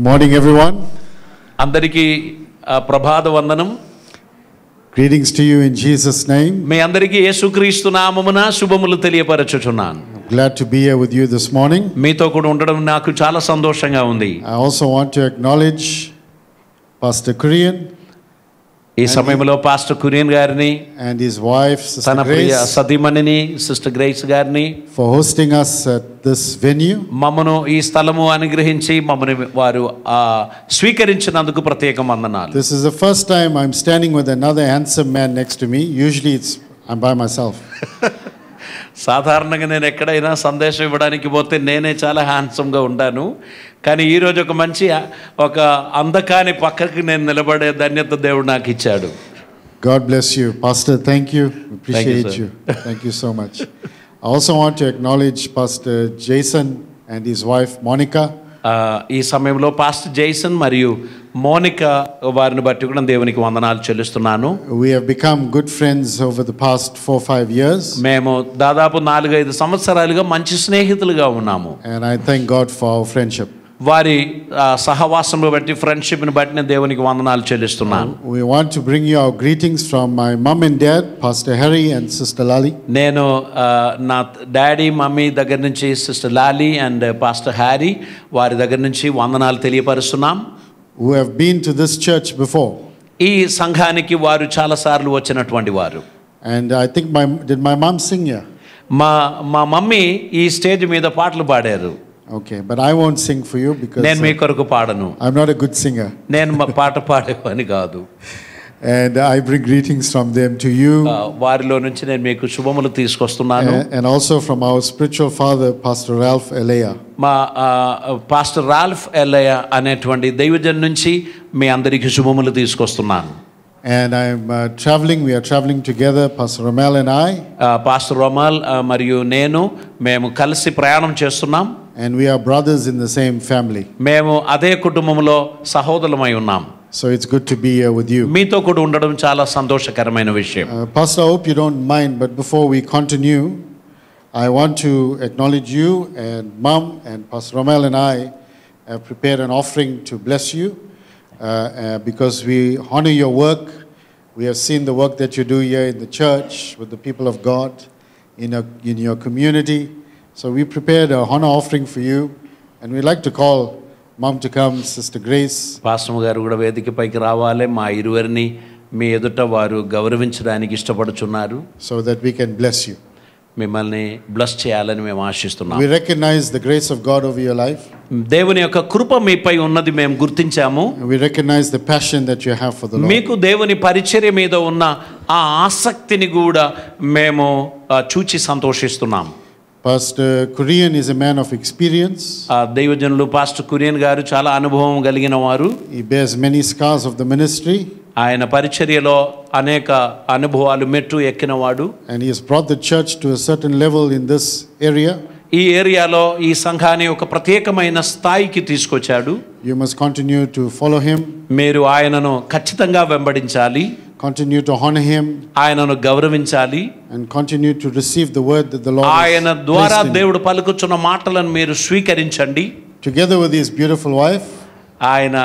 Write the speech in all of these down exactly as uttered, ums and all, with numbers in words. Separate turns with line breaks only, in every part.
morning, everyone.
అందరికీ ప్రభాత వందనం.
Greetings to you in Jesus' name.
మీ అందరికీ యేసుక్రీస్తు నామమున శుభములు తెలియపరచుచున్నాను.
Glad to be here with you this morning.
మీతో కూడా ఉండడం నాకు చాలా సంతోషంగా ఉంది.
I also want to acknowledge Pastor Kurian.
ఈ సమయంలో పాస్టర్ కురియన్ గారిని
and his wife Sister
తన ప్రియ
Grace
సతీమణిని సిస్టర్ గ్రేస్ గారిని
for hosting us at this venue.
మమ్మను ఈ స్థలము అనుగ్రహించి మమ్మని వారు స్వీకరించినందుకు ప్రత్యేక వందనాలు.
This is the first time I'm standing with another handsome man next to me. Usually it's I'm by myself.
సాధారణంగా నేను ఎక్కడైనా సందేశం ఇవ్వడానికి పోతే నేనే చాలా హ్యాండ్సమ్గా ఉంటాను. కానీ ఈరోజు ఒక మంచి ఒక అందకాని పక్కకి నేను నిలబడే ధన్యత దేవుడు నాకు ఇచ్చాడు.
God bless you, Pastor. Thank you. Appreciate
Thank you,
you. Thank you so much. I also want to acknowledge Pastor Jason and his wife Monica.
ఈ సమయంలో పాస్టర్ జైసన్ మరియు మోనికా వారిని బట్టి కూడా దేవునికి వందనాలు చెల్లిస్తున్నాను.
We have become good friends over the past four five years.
మేము దాదాపు నాలుగైదు సంవత్సరాలుగా మంచి స్నేహితులుగా ఉన్నాము.
And I thank God for our friendship.
వారి సహవాసమును బట్టి ఫ్రెండ్షిప్ని బట్టి నేను దేవునికి వందనాలు చెల్లిస్తున్నాను.
We want to bring you our greetings from my mom and dad, Pastor Harry and Sister Lali.
నేను నా డాడీ మమ్మీ దగ్గర నుంచి సిస్టర్ లాలీ అండ్ పాస్టర్ హ్యారీ వారి దగ్గర నుంచి వందనాలు తెలియపరుస్తున్నాం.
Who have been to this church before.
ఈ సంఘానికి వారు చాలా సార్లు వచ్చినటువంటి వారు.
And I think my did my mom sing here?
మా మా మమ్మీ ఈ స్టేజ్ మీద పాటలు పాడారు.
Okay, but I won't sing for you because
నేను మీ కొరకు పాడను.
I'm not a good singer.
నేను పాట పాడేవాని కాదు.
And I bring greetings from them to you.
వారిలో నుంచి నేను మీకు శుభములు తీసుకొస్తున్నాను.
And also from our spiritual father, Pastor Ralph Elea.
మా పాస్టర్ రాల్ఫ్ ఎలయా అనేటువంటి దైవజన్ నుంచి మీ అందరికీ శుభములు తీసుకొస్తున్నాను.
And I'm uh, traveling, we are traveling together, Pastor Romal and I.
Pastor Romal మరియు నేను మేము కలిసి ప్రయాణం చేస్తున్నాం.
And we are brothers in the same family.
మేము అదే కుటుంబంలో సహోదరులమై ఉన్నాం.
So it's good to be here with you.
మీతో కూడా ఉండడం చాలా సంతోషకరమైన విషయం.
Uh, Pastor, I hope you don't mind, but before we continue, I want to acknowledge you and Mom and Pastor Romal and I have prepared an offering to bless you. Uh, uh, because we honor your work. We have seen the work that you do here in the church with the people of God in, a, in your community. So we prepared a honor offering for you, and we'd like to call Mom to come, Sister Grace.
Pastor గారు కూడా వేదికపైకి రావాలి. మా ఇరువురిని మీ ఎదుట వారు గౌరవించడానికి ఇష్టపడుచున్నారు.
So that we can bless you.
మిమ్మల్ని బ్లెస్ చేయాలని మేము ఆశిస్తున్నాం.
We recognize the grace of God over your life.
దేవుని యొక్క కృప మీపై ఉన్నది మేము గుర్తించాము.
We recognize the passion that you have for the Lord.
మీకు దేవుని పరిచర్య మీద ఉన్న ఆ ఆసక్తిని కూడా మేము చూచి సంతోషిస్తున్నాం.
Pastor Kurian is a man of experience.
ఆ దైవజనులు పాస్టర్ కురియన్ గారు చాలా అనుభవం కలిగిన వారు.
He bears many scars of the ministry.
ఆయన పరిచర్యలో అనేక అనుభవాలు మెట్టు ఎక్కినవాడు.
And he has brought the church to a certain level in this area.
ఈ ఏరియాలో ఈ సంఘాన్ని ఒక ప్రత్యేకమైన స్థాయికి తీసుకొచ్చాడు.
You must continue to follow him.
మీరు ఆయనను ఖచ్చితంగా వెంబడించాలి.
Continue to honor him.
ఆయనను గౌరవించాలి.
And continue to receive the word that the Lord has
ఆయన ద్వారా
placed in you.
దేవుడు పలుకుచున్న మాటలను మీరు స్వీకరించండి.
Together with his beautiful wife.
ఆయన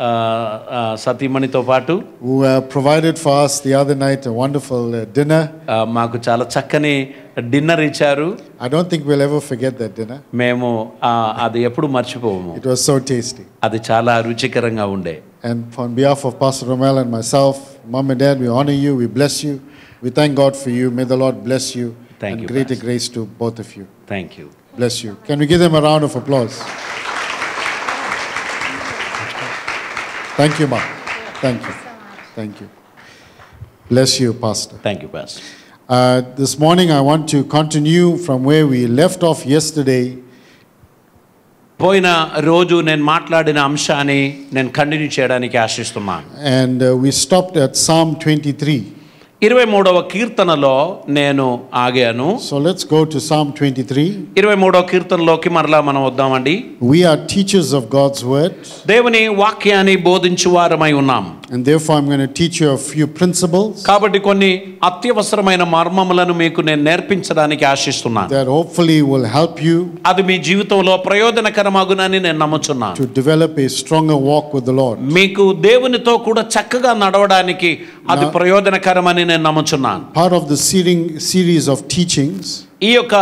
సతీమణితో పాటు
who uh, provided for us the other night a wonderful uh, dinner.
మాకు చాలా చక్కని డిన్నర్ ఇచ్చారు.
I don't think we'll ever forget that dinner.
మేము అది ఎప్పుడు మర్చిపోము.
It was so tasty.
అది చాలా రుచికరంగా ఉండే.
And on behalf of Pastor Romal and myself, Mom and Dad, we honor you, we bless you, we thank God for you. May the Lord bless you.
Thank
and
you,
greater
Pastor.
grace to both of you.
Thank you.
Bless you. Can we give them a round of applause? Thank you, Ma. Thank you. Thank you. Bless you, Pastor.
Thank you, Pastor.
Uh, this morning I want to continue from where we left off yesterday.
పోయిన రోజు నేను మాట్లాడిన అంశాన్ని నేను continue చేయడానికి ఆశిస్తున్నాను.
And uh, we stopped at Psalm twenty-three.
ఇరవై మూడవ కీర్తనలో నేను ఆగాను.
So let's go to Psalm twenty-three.
ఇరవై మూడవ కీర్తనలోకి మరలా మనం వద్దామండి.
We are teachers of God's word.
దేవుని వాక్యాన్ని బోధించువారమై ఉన్నాం.
And therefore I'm going to teach you a few principles.
కాబట్టి కొన్ని అత్యవసరమైన మర్మములను మీకు నేను నేర్పించడానికి ఆశిస్తున్నాను.
That hopefully will help you.
అది మీ జీవితంలో ప్రయోజనకరమగునని నేను నమ్ముచున్నాను.
To develop a stronger walk with the Lord.
మీకు దేవునితో కూడా చక్కగా నడవడానికి అది ప్రయోజనకరమని నేను నమ్ముచున్నాను.
Part of the series of teachings.
ఈ యొక్క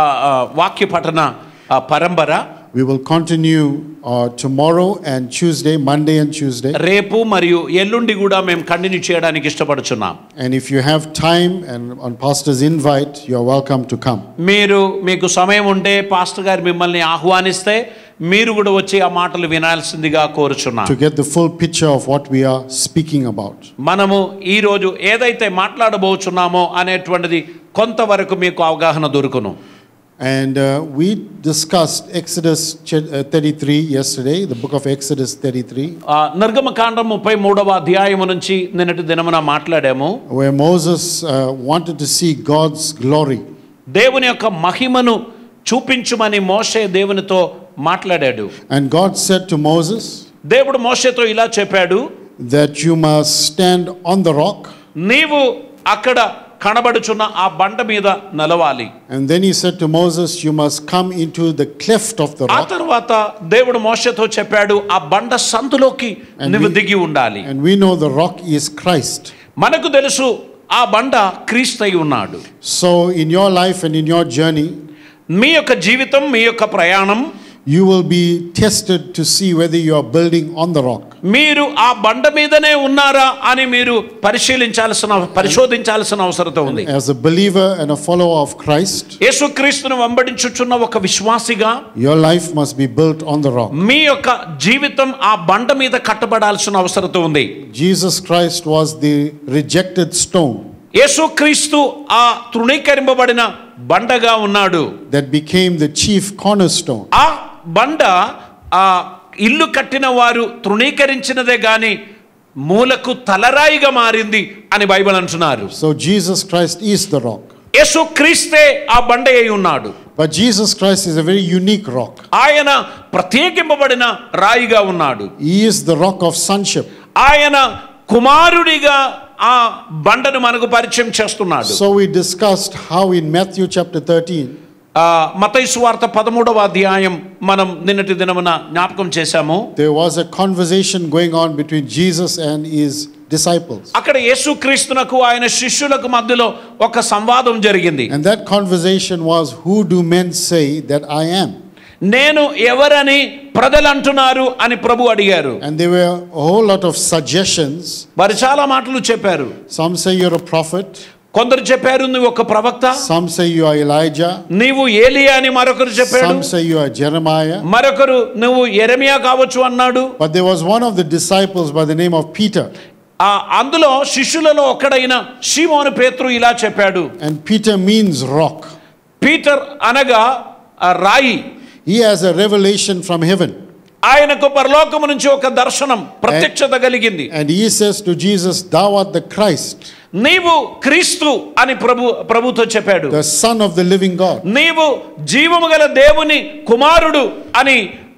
వాక్య పఠన పరంపర
we will continue uh, tomorrow and Tuesday, Monday and Tuesday.
రేపు మరియు ఎల్లుండి కూడా మేము కంటిన్యూ చేయడానికి ఇష్టపడుచున్నాం.
And if you have time and on pastor's invite, you are welcome to come.
మీరు మీకు సమయం ఉంటే పాస్టర్ గారు మిమ్మల్ని ఆహ్వానిస్తే మీరు కూడా వచ్చి ఆ మాటలు వినాల్సిందిగా కోరుచున్నాం.
To get the full picture of what we are speaking about.
మనము ఈ రోజు ఏదైతే మాట్లాడబోచున్నామో అనేటువంటిది కొంతవరకు మీకు అవగాహన దొరుకును.
And uh, we discussed Exodus thirty-three yesterday, the book of Exodus thirty-three.
నిర్గమకాండం ముప్పై మూడవ అధ్యాయము నుంచి నిన్నటి దినమున మాట్లాడాము.
Where Moses uh, wanted to see God's glory.
దేవుని యొక్క మహిమను చూపించుమని మోషే దేవునితో మాట్లాడాడు.
And God said to Moses,
దేవుడు మోషేతో ఇలా చెప్పాడు,
that you must stand on the rock.
నీవు అక్కడ కనబడుచున్న ఆ బండ మీద నిలవాలి.
And then he said to Moses, you must come into the cleft of the rock.
ఆ తర్వాత దేవుడు మోషేతో చెప్పాడు, ఆ బండ సందులోకి నీవు దిగి ఉండాలి.
And we know the rock is Christ.
మనకు తెలుసు ఆ బండ క్రీస్తు ఉన్నాడు.
So in your life and in your journey,
మీ యొక్క జీవితం, మీ యొక్క ప్రయాణం,
you will be tested to see whether you are building on the rock.
మీరు ఆ బండ మీదనే ఉన్నారా అని మీరు పరిశీలించాల్సిన పరిశోధించాల్సిన అవసరం ఉంది.
As a believer and a follower of Christ,
యేసుక్రీస్తును వెంబడించుచున్న ఒక విశ్వాసిగా
your life must be built on the rock.
మీ యొక్క జీవితం ఆ బండ మీద కట్టబడాల్సిన అవసరం ఉంది.
Jesus Christ was the rejected stone.
యేసుక్రీస్తు ఆ తృణీకరింపబడిన బండగా ఉన్నాడు.
That became the chief cornerstone.
ఆ బండ ఆ ఇల్లు కట్టిన వారు తృణీకరించినదే గాని మూలకు తలరాయిగా మారింది అని బైబిల్ అంటున్నారు.
So Jesus Christ is the rock.
యేసుక్రీస్తే ఆ బండ అయి ఉన్నాడు.
But Jesus Christ is a very unique rock.
ఆయన ప్రత్యేకింపబడిన రాయిగా ఉన్నాడు.
He is the rock of sonship.
ఆయన కుమారుడిగా ఆ బండను మనకు పరిచయం చేస్తున్నాడు.
So we discussed how in Matthew chapter thirteen,
మత్తయి సువార్త పదమూడవ అధ్యాయం మనం నిన్నటి దినమున జ్ఞాపకం చేశాము.
there was a conversation going on between Jesus and his disciples.
అక్కడ యేసుక్రీస్తునకు ఆయన శిష్యులకు మధ్యలో ఒక సంవాదం జరిగింది.
And that conversation was, who do men say that I am?
నేను ఎవరని ప్రజలు అంటున్నారు అని ప్రభు అడిగారు.
And there were a whole lot of suggestions.
వారు చాలా మాటలు చెప్పారు.
Some say you're a prophet.
కొందరు చెప్పారు నువ్వు ఒక ప్రవక్త.
Some say you are Elijah.
నీవు ఏలియా అని మరొకరు చెప్పారు.
Some say you are Jeremiah.
మరొకరు నువ్వు యెరెమియా కావచ్చు అన్నాడు.
But there was one of the disciples by the name of Peter.
ఆ అందులో శిష్యులలో ఒకడైన షిమోను పేతురు ఇలా చెప్పాడు.
And Peter means rock.
Peter అనగా రాయి.
He has a revelation from heaven.
ఆయనకు పరలోకము నుంచి ఒక దర్శనం ప్రత్యక్షత కలిగింది.
And he says to Jesus, thou art the Christ.
నీవు క్రీస్తు అని ప్రభు ప్రభుతో చెప్పాడు.
The son of the living God.
నీవు జీవము గల దేవుని కుమారుడు అని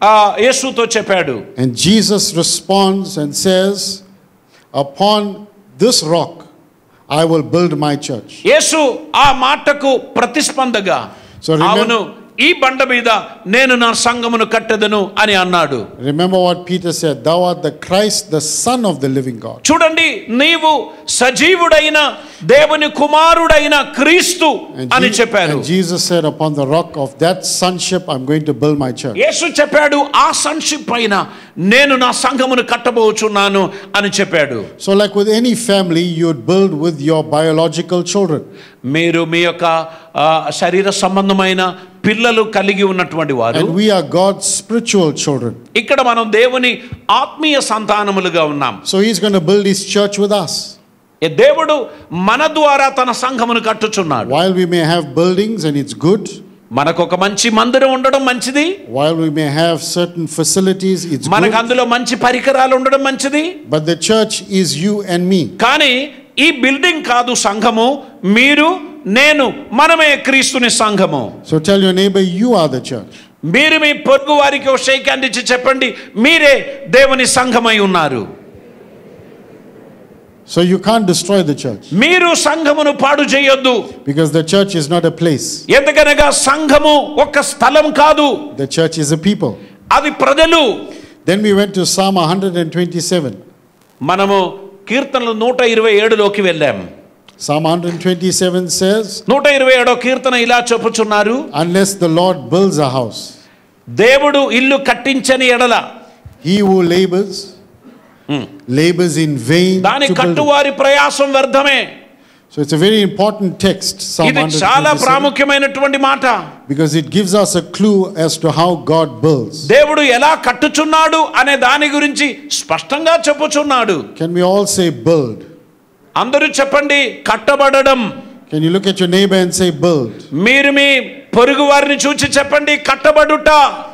యేసుతో చెప్పాడు.
And Jesus responds and says, upon this rock I will build my church.
యేసు ఆ మాటకు ప్రతిస్పందగా అవును ఈ బండ మీద నేను నా సంఘమును కట్టెదను అని అన్నాడు.
Remember what Peter said, thou art the Christ, the son of the living God.
చూడండి నీవు సజీవుడైన దేవుని కుమారుడైన క్రీస్తు అని చెప్పారు.
And Jesus said, upon the rock of that sonship I'm going to build my church.
యేసు చెప్పాడు ఆ sonship పైన నేను నా సంఘమును కట్టబోచున్నాను అని చెప్పాడు.
So like with any family, you would build with your biological children.
మీరు మీ యొక్క శరీర సంబంధమైన పిల్లలు కలిగి ఉన్నటువంటి వారు.
And we are God's spiritual children.
ఇక్కడ మనం దేవుని ఆత్మీయ సంతానములుగా ఉన్నాం.
So he's going to build his church with us.
దేవుడు మన ద్వారా తన సంఘమును కట్టుచున్నాడు.
While we may have buildings and it's good,
మనకు ఒక మంచి మందిరం ఉండడం మంచిది.
While we may have certain facilities, it's good.
మనకు అందులో మంచి పరికరాలు ఉండడం మంచిది.
But the church is you and me.
కానీ ఈ బిల్డింగ్ కాదు సంఘము, మీరు నేను మనమే క్రీస్తుని సంఘము.
So tell your neighbor, you are the church.
మీరు మీ పొరుగు వారికి ఒక షేక్ హ్యాండ్ ఇచ్చి చెప్పండి, మీరే దేవుని సంఘమై ఉన్నారు.
So you can't destroy the church.
మీరు సంఘమును పాడు చేయొద్దు.
Because the church is not a place.
ఎందుకనగా సంఘము ఒక స్థలం కాదు.
The church is a people.
అది ప్రజలు.
Then we went to Psalm one twenty-seven.
మనము కీర్తనలు నూట ఇరవై ఏడులోకి వెళ్ళాం.
Psalm one twenty-seven says,
నూట ఇరవై ఏడో కీర్తన ఇలా చెప్పుచున్నారు,
unless the Lord builds a house,
దేవుడు ఇల్లు కట్టించని ఎడల,
he who labors labors in vain
దాని
to build it.
కట్టువారి ప్రయాసం వ్యర్థమే.
So it's a very important text, Psalm
ఇది
one
చాలా
twenty-seven,
ప్రాముఖ్యమైనటువంటి మాట.
because it gives us a clue as to how God builds.
దేవుడు ఎలా కట్టుచున్నాడు అనే దాని గురించి స్పష్టంగా చెప్పుచున్నాడు.
Can we all say build?
అందరూ చెప్పండి, కట్టబడడం.
Can you look at your neighbor and say build?
మీరు మీ పొరుగు వారిని చూచి చెప్పండి, కట్టబడుట.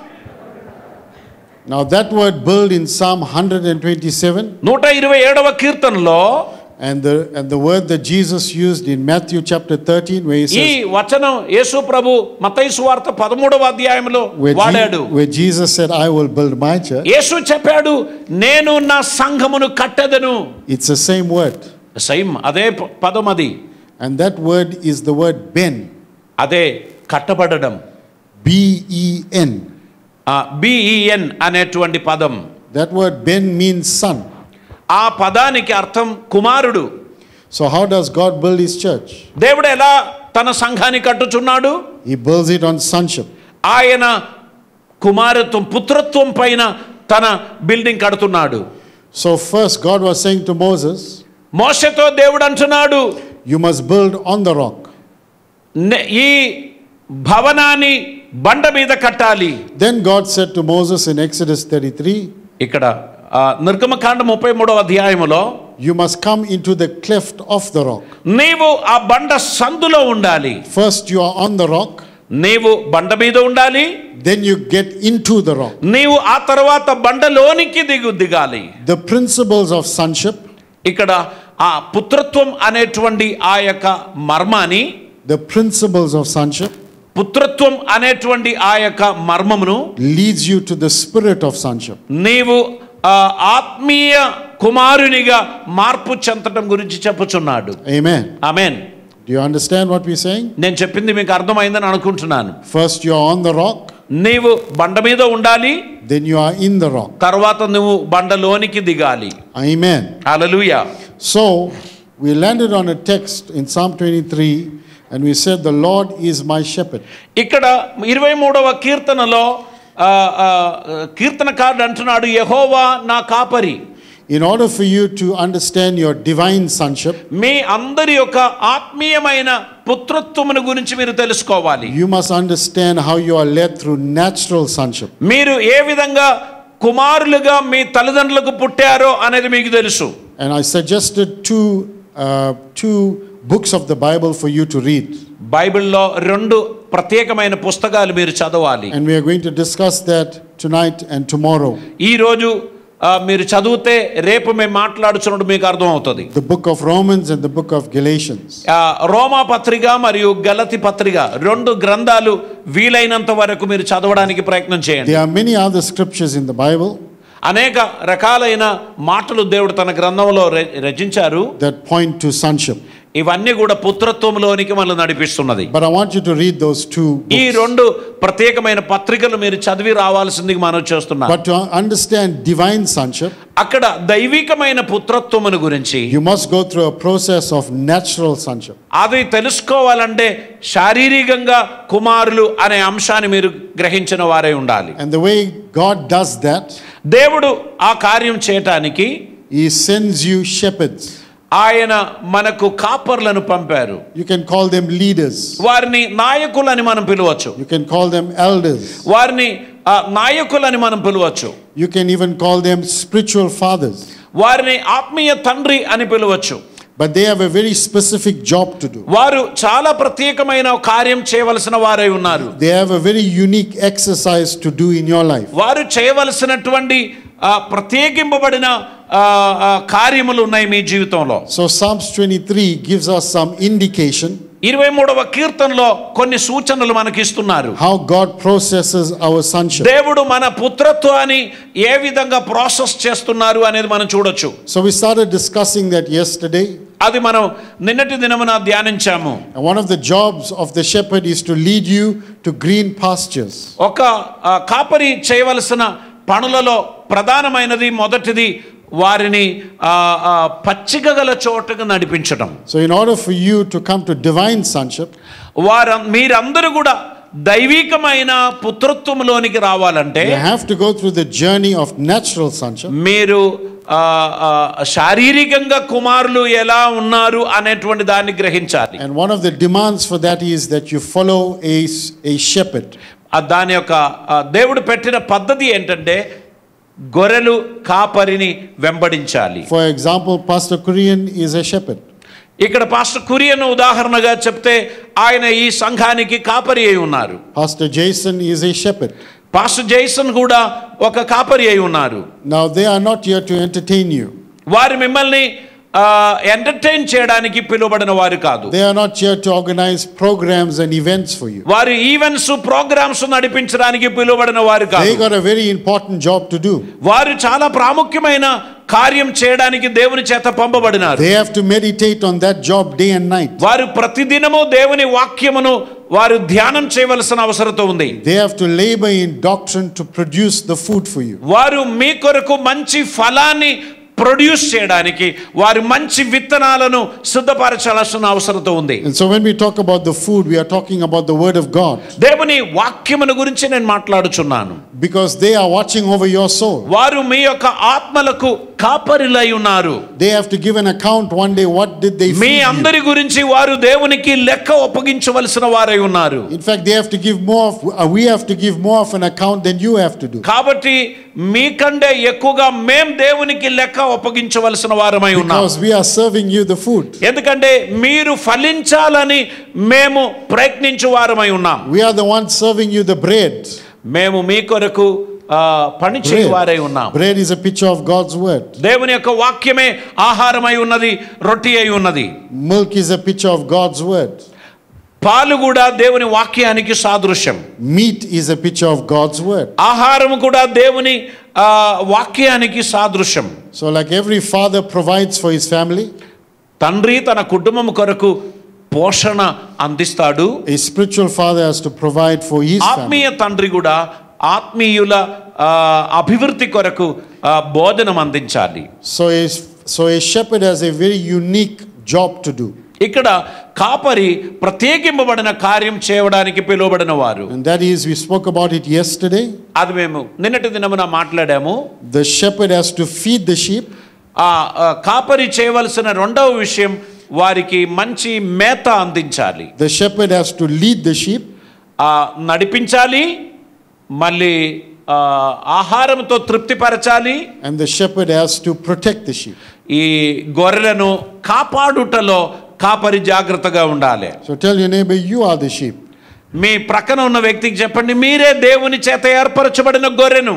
Now that word build in Psalm one twenty-seven,
నూట ఇరవై ఏడవ కీర్తనలో,
and the and the word that Jesus used in Matthew chapter thirteen, where he
ఈ
says,
వచనం యేసు ప్రభు మత్తయి సువార్త పదమూడవ అధ్యాయంలో
where,
వాడాడు.
Je- where Jesus said, I will build my church.
యేసు చెప్పాడు, నేను నా సంఘమును కట్టెదను.
It's the same word.
Same అదే ప- పదం అది.
And that word is the word ben.
అదే కట్టబడడం.
B E N.
బిఈఎన్ అనేటువంటి పదం.
That word ben means son.
ఆ పదానికి అర్థం కుమారుడు.
So how does God build his church?
దేవుడు ఎలా తన సంఘాన్ని కట్టుచున్నాడు?
He builds it on sonship.
ఆయన కుమారత్వం, పుత్రత్వం పైన తన బిల్డింగ్ కడుతున్నాడు.
So first God was saying to Moses,
మోషేతో దేవుడు అంటున్నాడు,
you must build on the rock.
"నే- ఈ భవనాన్ని బండ మీద కట్టాలి."
Then God said to Moses in Exodus thirty-three,
ఇక్కడ ఆ, నిర్గమకాండ ముప్పై మూడవ అధ్యాయములో,
you must come into the cleft of the rock.
నీవు ఆ బండ సందులో ఉండాలి.
First you are on the rock,
నీవు బండ మీద ఉండాలి.
then you get into the rock.
నీవు ఆ తర్వాత బండలోనికి దిగు దిగాలి.
The principles of sonship,
ఇక్కడ ఆ పుత్రత్వం అనేటువంటి ఆ యొక్క మర్మాన్ని,
the principles of sonship
పుత్రత్వం అనేటువంటి ఆ యొక్క మర్మమును
leads you to the spirit of sonship.
నీవు ఆ, ఆత్మీయ కుమారునిగా మార్పు చెందడం గురించి చెప్పుచున్నాడు.
Amen.
Amen.
Do you understand what we're saying?
నేను చెప్పింది మీకు అర్థమైందని అనుకుంటున్నాను.
First you are on the rock,
నీవు బండ మీద ఉండాలి,
then you are in the rock.
తర్వాత నువ్వు బండలోనికి దిగాలి.
Amen.
Hallelujah.
So we landed on a text in Psalm twenty-three, and we said, the Lord is my shepherd.
ఇక్కడ ఇరవై మూడవ కీర్తనలో ఆ, ఆ, కీర్తనకారుడు అంటున్నాడు, యెహోవా నా కాపరి.
In order for you to understand your divine sonship,
మీ అందరి యొక్క ఆత్మీయమైన పుత్రత్వమును గురించి మీరు తెలుసుకోవాలి.
you must understand how you are led through natural sonship.
మీరు ఏ విధంగా కుమారులుగా మీ తల్లిదండ్రులకు పుట్టారో అనేది మీకు తెలుసు.
And I suggested two uh, two books of the Bible for you to read.
బైబిల్లో రెండు ప్రత్యేకమైన పుస్తకాలు మీరు చదవాలి.
And we are going to discuss that tonight and tomorrow.
ఈ రోజు ఆ, మీరు చదివితే రేపు మేము మాట్లాడుచున్నప్పుడు మీకు అర్థం అవుతుంది.
The book of Romans and the book of Galatians.
ఆ, రోమా పత్రిక మరియు గలతి పత్రిక రెండు గ్రంథాలు వీలైనంత వరకు మీరు చదవడానికి ప్రయత్నం చేయండి.
There are many other scriptures in the Bible
అనేక రకాలైన మాటలు దేవుడు తన గ్రంథంలో ర- రచించారు.
that point to sonship.
ఇవన్నీ కూడా పుత్రత్వంలోనికి మనల్ని నడిపిస్తున్నది.
But I want you to read those two
ఈ
books.
రెండు ప్రత్యేకమైన పత్రికలు మీరు చదివి రావాల్సింది మనం చేస్తున్నాం.
But to understand divine sonship,
అక్కడ దైవికమైన పుత్రత్వమును గురించి
you must go through a process of natural sonship.
అది తెలుసుకోవాలంటే శారీరకంగా కుమారులు అనే అంశాన్ని మీరు గ్రహించిన వారే ఉండాలి.
And the way God does that,
దేవుడు ఆ కార్యం చేయటానికి
He sends you shepherds.
ఆయన మనకు కాపర్లను పంపారు.
You can call them leaders.
వారిని నాయకులని మనం పిలవచ్చు.
You can call them elders.
వారిని ఆ, నాయకులని మనం పిలవచ్చు.
You can even call them spiritual fathers.
వారిని ఆత్మీయ తండ్రి అని పిలవచ్చు.
But they have a very specific job to do.
వారు చాలా ప్రత్యేకమైన కార్యం చేయవలసిన వారై ఉన్నారు.
They have a very unique exercise to do in your life.
వారు చేయవలసినటువంటి ఆ, ప్రత్యేకింపబడిన ఆ, ఆ, కార్యములు ఉన్నాయి మీ జీవితంలో.
So Psalms twenty-three gives us some indication
ఇరవై మూడవ కీర్తనలో కొన్ని సూచనలు మనకి ఇస్తున్నారు.
How God processes our sonship.
దేవుడు మన పుత్రత్వాన్ని ఏ విధంగా ప్రాసెస్ చేస్తున్నారు అనేది మనం చూడొచ్చు.
So we started discussing that yesterday.
అది మనం నిన్నటి దినమున ధ్యానించాము.
And one of the jobs of the shepherd is to lead you to green pastures.
ఒక కాపరి చేయవలసిన పనులలో ప్రధానమైనది మొదటిది వారిని పచ్చిక గల చోటకు నడిపించడం.
So in order for you to come to divine sonship,
వారు మీరందరూ కూడా దైవికమైన పుత్రత్వంలోనికి రావాలంటే
you have to go through the journey of natural sonship.
మీరు శారీరకంగా కుమారులు ఎలా ఉన్నారు అనేటువంటి దాన్ని గ్రహించాలి.
And one of the demands for that is that you follow a a shepherd.
దాని యొక్క దేవుడు పెట్టిన పద్ధతి ఏంటంటే గొర్రెలు కాపరిని వెంబడించాలి.
For example, Pastor Kurian is a shepherd.
ఇక్కడ పాస్టర్ కురియన్ ఉదాహరణగా చెప్తే ఆయన ఈ సంఘానికి కాపరి అయి ఉన్నారు.
Pastor Jason is a shepherd.
Pastor Jason కూడా ఒక కాపరి అయి ఉన్నారు.
Now they are not here to entertain you.
వారు మిమ్మల్ని ఎంటర్టైన్ చేయడానికి పిలువబడిన వారు కాదు.
They are not here to organize programs and events for you.
వారు ఈవెంట్స్ ప్రోగ్రామ్స్ నడిపించడానికి పిలువబడిన వారు కాదు.
They got a very important job to do.
వారు చాలా ప్రాముఖ్యమైన కార్యం చేయడానికి దేవుని చేత పంపబడినారు.
They have to meditate on that job day and night.
వారు ప్రతిదినము దేవుని వాక్యమును వారు ధ్యానం చేయవలసిన అవసరత ఉంది.
They have to labor in doctrine to produce the food for you.
వారు మీ కొరకు మంచి ఫలాన్ని ప్రొడ్యూస్ చేయడానికి వారి మంచి విత్తనాలను సిద్ధపరచాల్సిన అవసరత ఉంది.
And so when we talk about the food, we are talking about the word of God.
దేవుని వాక్యమును గురించి నేను మాట్లాడుచున్నాను.
Because they are watching over your soul.
వారు మీ యొక్క ఆత్మలకు కాపరిలై ఉన్నారు.
They have to give an account one day, what did they feed you?
మీ అందరి గురించి వారు దేవునికి లెక్క ఒప్పగించవలసిన వారై ఉన్నారు.
In fact, they have to give more of, uh, we have to give more of an account than you have to do.
కాబట్టి మీకంటే ఎక్కువగా మేము దేవునికి లెక్క ఒప్పగించవలసిన వారమై ఉన్నాం.
Because we are serving you the food.
ఎందుకంటే మీరు ఫలించాలని మేము ప్రయత్నించు వారమై ఉన్నాం.
We are the ones serving you the bread.
మేము మీ కొరకు పని చేయవారై ఉన్నాం.
Bread is a picture of God's word.
దేవుని యొక్క వాక్యమే ఆహారమై ఉన్నది, రొట్టి అయి ఉన్నది.
Milk is a picture of God's word.
పాలు కూడా దేవుని వాక్యానికి సాదృశ్యం.
Meat is a picture of God's word.
ఆహారం కూడా దేవుని వాక్యానికి సాదృశ్యం.
So like every father provides for his family,
తండ్రి తన కుటుంబం కొరకు పోషణ అందిస్తాడు.
a spiritual father has to provide for his family.
ఆత్మీయ తండ్రి కూడా ఆత్మీయుల అభివృద్ధి కొరకు బోధనం అందించాలి.
So a so a shepherd has a very unique job to do.
ఇక్కడ కాపరి ప్రత్యేకింపబడిన కార్యం చేయడానికి పిలువబడిన వారు.
And that is, we spoke about it yesterday.
అది మేము నిన్నటి దినమున మాట్లాడాము.
The shepherd has to feed the sheep.
ఆ కాపరి చేయవలసిన రెండవ విషయం వారికి మంచి మేత అందించాలి.
The shepherd has to lead the sheep.
ఆ నడిపించాలి, మళ్ళీ ఆహారంతో తృప్తిపరచాలి.
And the shepherd has to protect the sheep.
ఈ గొర్రెలను కాపాడుటలో కాపరి జాగ్రత్తగా ఉండాలి.
So tell your neighbor, you are the sheep.
మీ ప్రక్కన ఉన్న వ్యక్తికి చెప్పండి, మీరే దేవుని చేత ఏర్పరచబడిన గొర్రెను.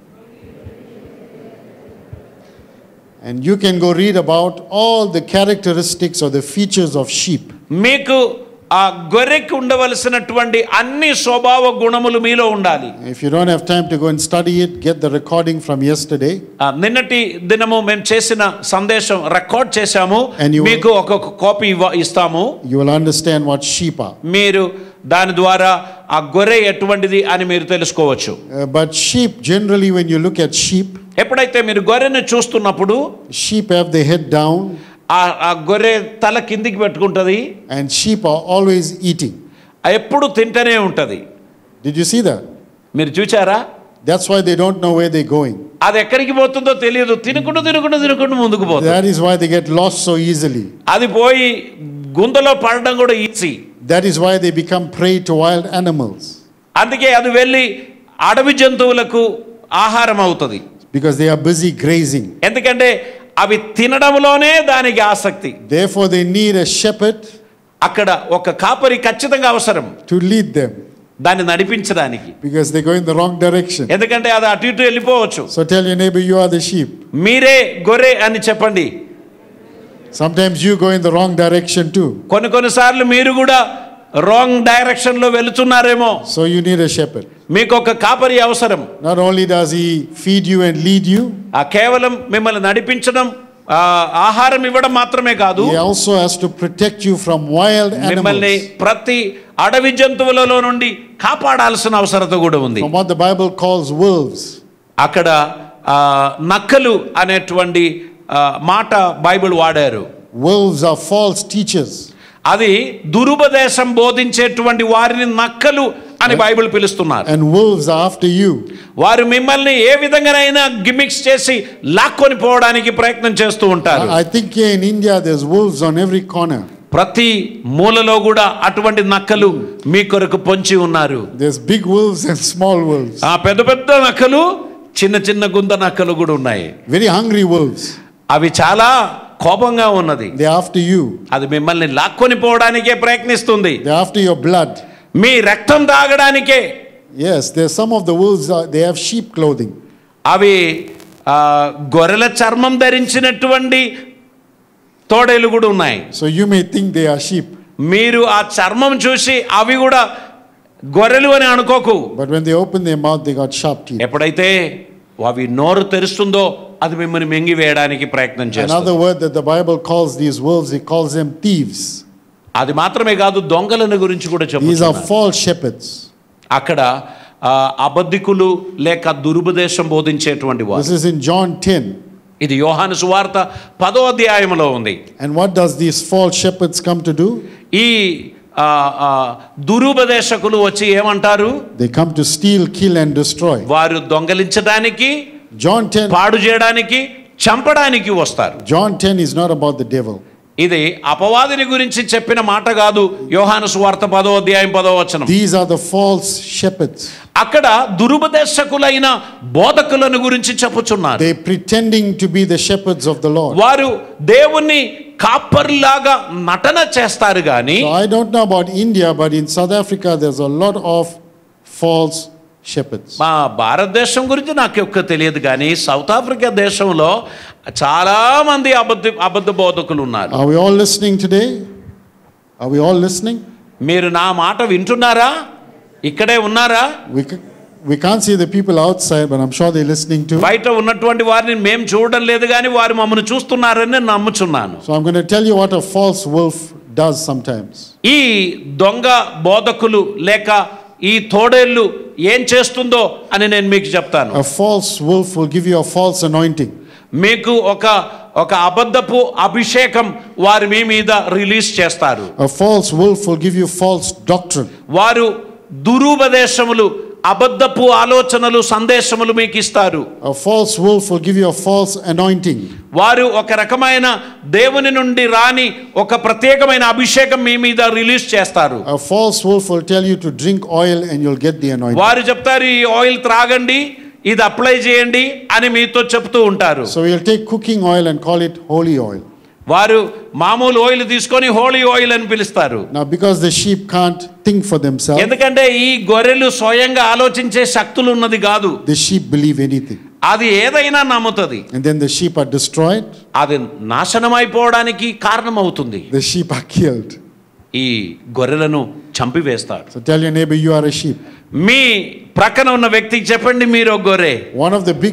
And you can go read about all the characteristics or the features of sheep.
మీకు ఆ గొర్రెకి ఉండవలసినటువంటి అన్ని స్వభావ గుణములు మీలో ఉండాలి.
If you don't have time to go and study it, get the recording from yesterday.
నిన్నటి దినము మేము చేసిన సందేశం రికార్డ్ చేశాము, మీకు ఒక కాపీ ఇస్తాము.
You will understand what sheep are.
మీరు దాని ద్వారా ఆ గొర్రె ఎటువంటిది అని మీరు తెలుసుకోవచ్చు.
Uh, but sheep, generally when you look at sheep,
ఎప్పుడైతే మీరు గొర్రెను చూస్తున్నప్పుడు
sheep have their head down.
ఆ గొర్రె తల కిందికి పెట్టుకుంటది.
And sheep are always eating.
ఎప్పుడు తింటూనే ఉంటది.
Did you see that?
మీరు చూచారా?
That's why they don't know where they're going.
అది ఎక్కడికి పోతుందో తెలియదు, తినుకుంటూ తినుకుంటూ తినుకుంటూ ముందుకు పోతుంది.
That is why they get lost so easily.
అది పోయి గుంతలో పడడం కూడా easy.
That is why they become prey to wild animals.
అందుకే అది వెళ్ళి అడవి జంతువులకు ఆహారం అవుతుంది.
Because they are busy grazing.
ఎందుకంటే అవి తినడంలోనే దానికి ఆసక్తి.
Therefore they need a shepherd.
అక్కడ ఒక కాపరి ఖచ్చితంగా అవసరం
to lead them.
దాన్ని నడిపించడానికి.
Because they go in the wrong direction.
ఎందుకంటే అది అటు ఇటు వెళ్ళిపోవచ్చు.
So tell your neighbor, you are the sheep.
మీరే గొర్రె అని చెప్పండి.
Sometimes you go in the wrong direction too.
కొన్ని కొన్నిసార్లు మీరు కూడా రాంగ్ డైరెక్షన్ లో వెళుతున్నారేమో.
So you need a shepherd.
మీకు ఒక కాపరి అవసరం.
Not only does he feed you and lead you,
ఆ కేవలం మిమ్మల్ని నడిపించడం, ఆహారం ఇవ్వడం మాత్రమే కాదు,
he also has to protect you from wild animals.
మిమ్మల్ని ప్రతి అడవి జంతువులలో నుండి కాపాడాల్సిన అవసరత కూడా ఉంది.
From what the Bible calls wolves.
అక్కడ నక్కలు అనేటువంటి మాట బైబిల్ వాడారు.
Wolves are false teachers.
అది దురుపదేశం బోధించేటువంటి వారిని నక్కలు అని బైబిల్ పిలుస్తున్నారు.
And wolves are after you.
వారు మిమ్మల్ని ఏ విధంగానైనా గిమిక్స్ చేసి లాక్కొని పోవడానికి ప్రయత్నం చేస్తూ ఉంటారు.
I think here in India there's wolves on every corner.
ప్రతి మూలలో కూడా అటువంటి నక్కలు మీ కొరకు పొంచి ఉన్నారు.
There's big wolves and small wolves.
ఆ పెద్ద పెద్ద నక్కలు, చిన్న చిన్న గుంత నక్కలు కూడా ఉన్నాయి.
Very hungry wolves.
అవి చాలా కోపంగా ఉన్నది.
They are after you.
అది మిమ్మల్ని లాక్కొని పోవడానికే ప్రయత్నిస్తుంది.
They are after your blood.
మీ రక్తం తాగడానికే.
Yes, there's some of the wolves are, they have sheep clothing.
అవి గొర్రెల చర్మం ధరించినటువంటి తోడేలు కూడా ఉన్నాయి.
So you may think they are sheep.
మీరు ఆ చర్మం చూసి అవి కూడా గొర్రెలు అని అనుకోకు.
But when they open their mouth they got sharp teeth.
ఎప్పుడైతే అవి నోరు తెరుస్తుందో అది మిమ్మల్ని మింగి వేయడానికి ప్రయత్నం చేస్తుంది.
Another word that the Bible calls these wolves, it calls them thieves.
అది మాత్రమే కాదు, దొంగలను గురించి కూడా చెప్తున్నారు.
These are false shepherds.
అక్కడ అబద్ధికులు లేక దురుపదేశం బోధించేటువంటి వారు.
This is in John ten.
ఇది యోహాను సువార్త పదో అధ్యాయంలో ఉంది.
And what does these false shepherds come to do?
ఈ దురుపదేశకులు వచ్చి ఏమంటారు?
They come to steal, kill and destroy.
వారు దొంగలించడానికి,
John ten,
పాడు చేయడానికి, చంపడానికి వస్తారు.
John ten is not about the devil.
ఇది అపవాదిని గురించి చెప్పిన మాట కాదు. యోహాను సువార్త పదో అధ్యాయం పదో వచనం.
These are the false shepherds.
అక్కడ దురుపదేశకులైన బోధకులను గురించి చెప్పుచున్నారు.
They pretending to be the shepherds of the Lord.
వారు దేవుని కాపర్లాగా నటన చేస్తారు గాని.
So I don't know about India, but in South Africa there's a lot of false shepherds.
మా భారతదేశం గురించి నాకు ఎక్కువ తెలియదు కానీ సౌత్ ఆఫ్రికా దేశంలో చాలా మంది అబద్ధ అబద్ధ బోధకులు ఉన్నారు.
Are we all listening today? Are we all listening?
మీరు నా మాట వింటున్నారా? ఇక్కడే ఉన్నారా?
We we can't see the people outside, but I'm sure they're listening too.
బయట ఉన్నటువంటి వారిని మేము చూడడం లేదు కానీ వారు మమ్మల్ని చూస్తున్నారని నేను నమ్ముచున్నాను.
So I'm going to tell you what a false wolf does sometimes.
ఈ దొంగ బోధకులు లేక ఈ తోడేళ్ళు ఏం చేస్తుందో అని నేను మీకు చెప్తాను.
A false wolf will give you a false anointing.
మీకు ఒక ఒక అబద్ధపు అభిషేకం వారి మీ మీద రిలీజ్ చేస్తారు.
A false wolf will give you false doctrine.
వారు దురుపదేశములు, అబద్ధపు ఆలోచనలు, సందేశములు మీకు ఇస్తారు.
A false wolf will give you a false anointing.
వారు ఒక రకమైన దేవుని నుండి రాని ఒక ప్రత్యేకమైన అభిషేకం మీ మీద రిలీజ్ చేస్తారు.
A false wolf will tell you to drink oil and you'll get the anointing.
వారు చెప్తారు ఈ ఆయిల్ త్రాగండి, ఇది అప్లై చేయండి అని మీతో చెప్తూ ఉంటారు.
So we'll take cooking oil and call it holy oil.
వారు మామూలు ఆయిల్ తీసుకొని హోలీ ఆయిల్ అని పిలుస్తారు.
Now because the sheep can't think for themselves,
ఎందుకంటే ఈ గొర్రెలు స్వయంగా ఆలోచించే శక్తులు ఉన్నది కాదు.
the sheep believe anything.
అది ఏదైనా నమ్ముతుంది.
And then the sheep are destroyed.
అది నాశనమైపోవడానికి కారణమవుతుంది.
The sheep are killed.
ఈ గొర్రెలను చంపివేస్తారు.
So tell your neighbor you are a sheep.
మీ ప్రక్కన ఉన్న వ్యక్తికి చెప్పండి మీరు ఒక గొర్రె.
One of the big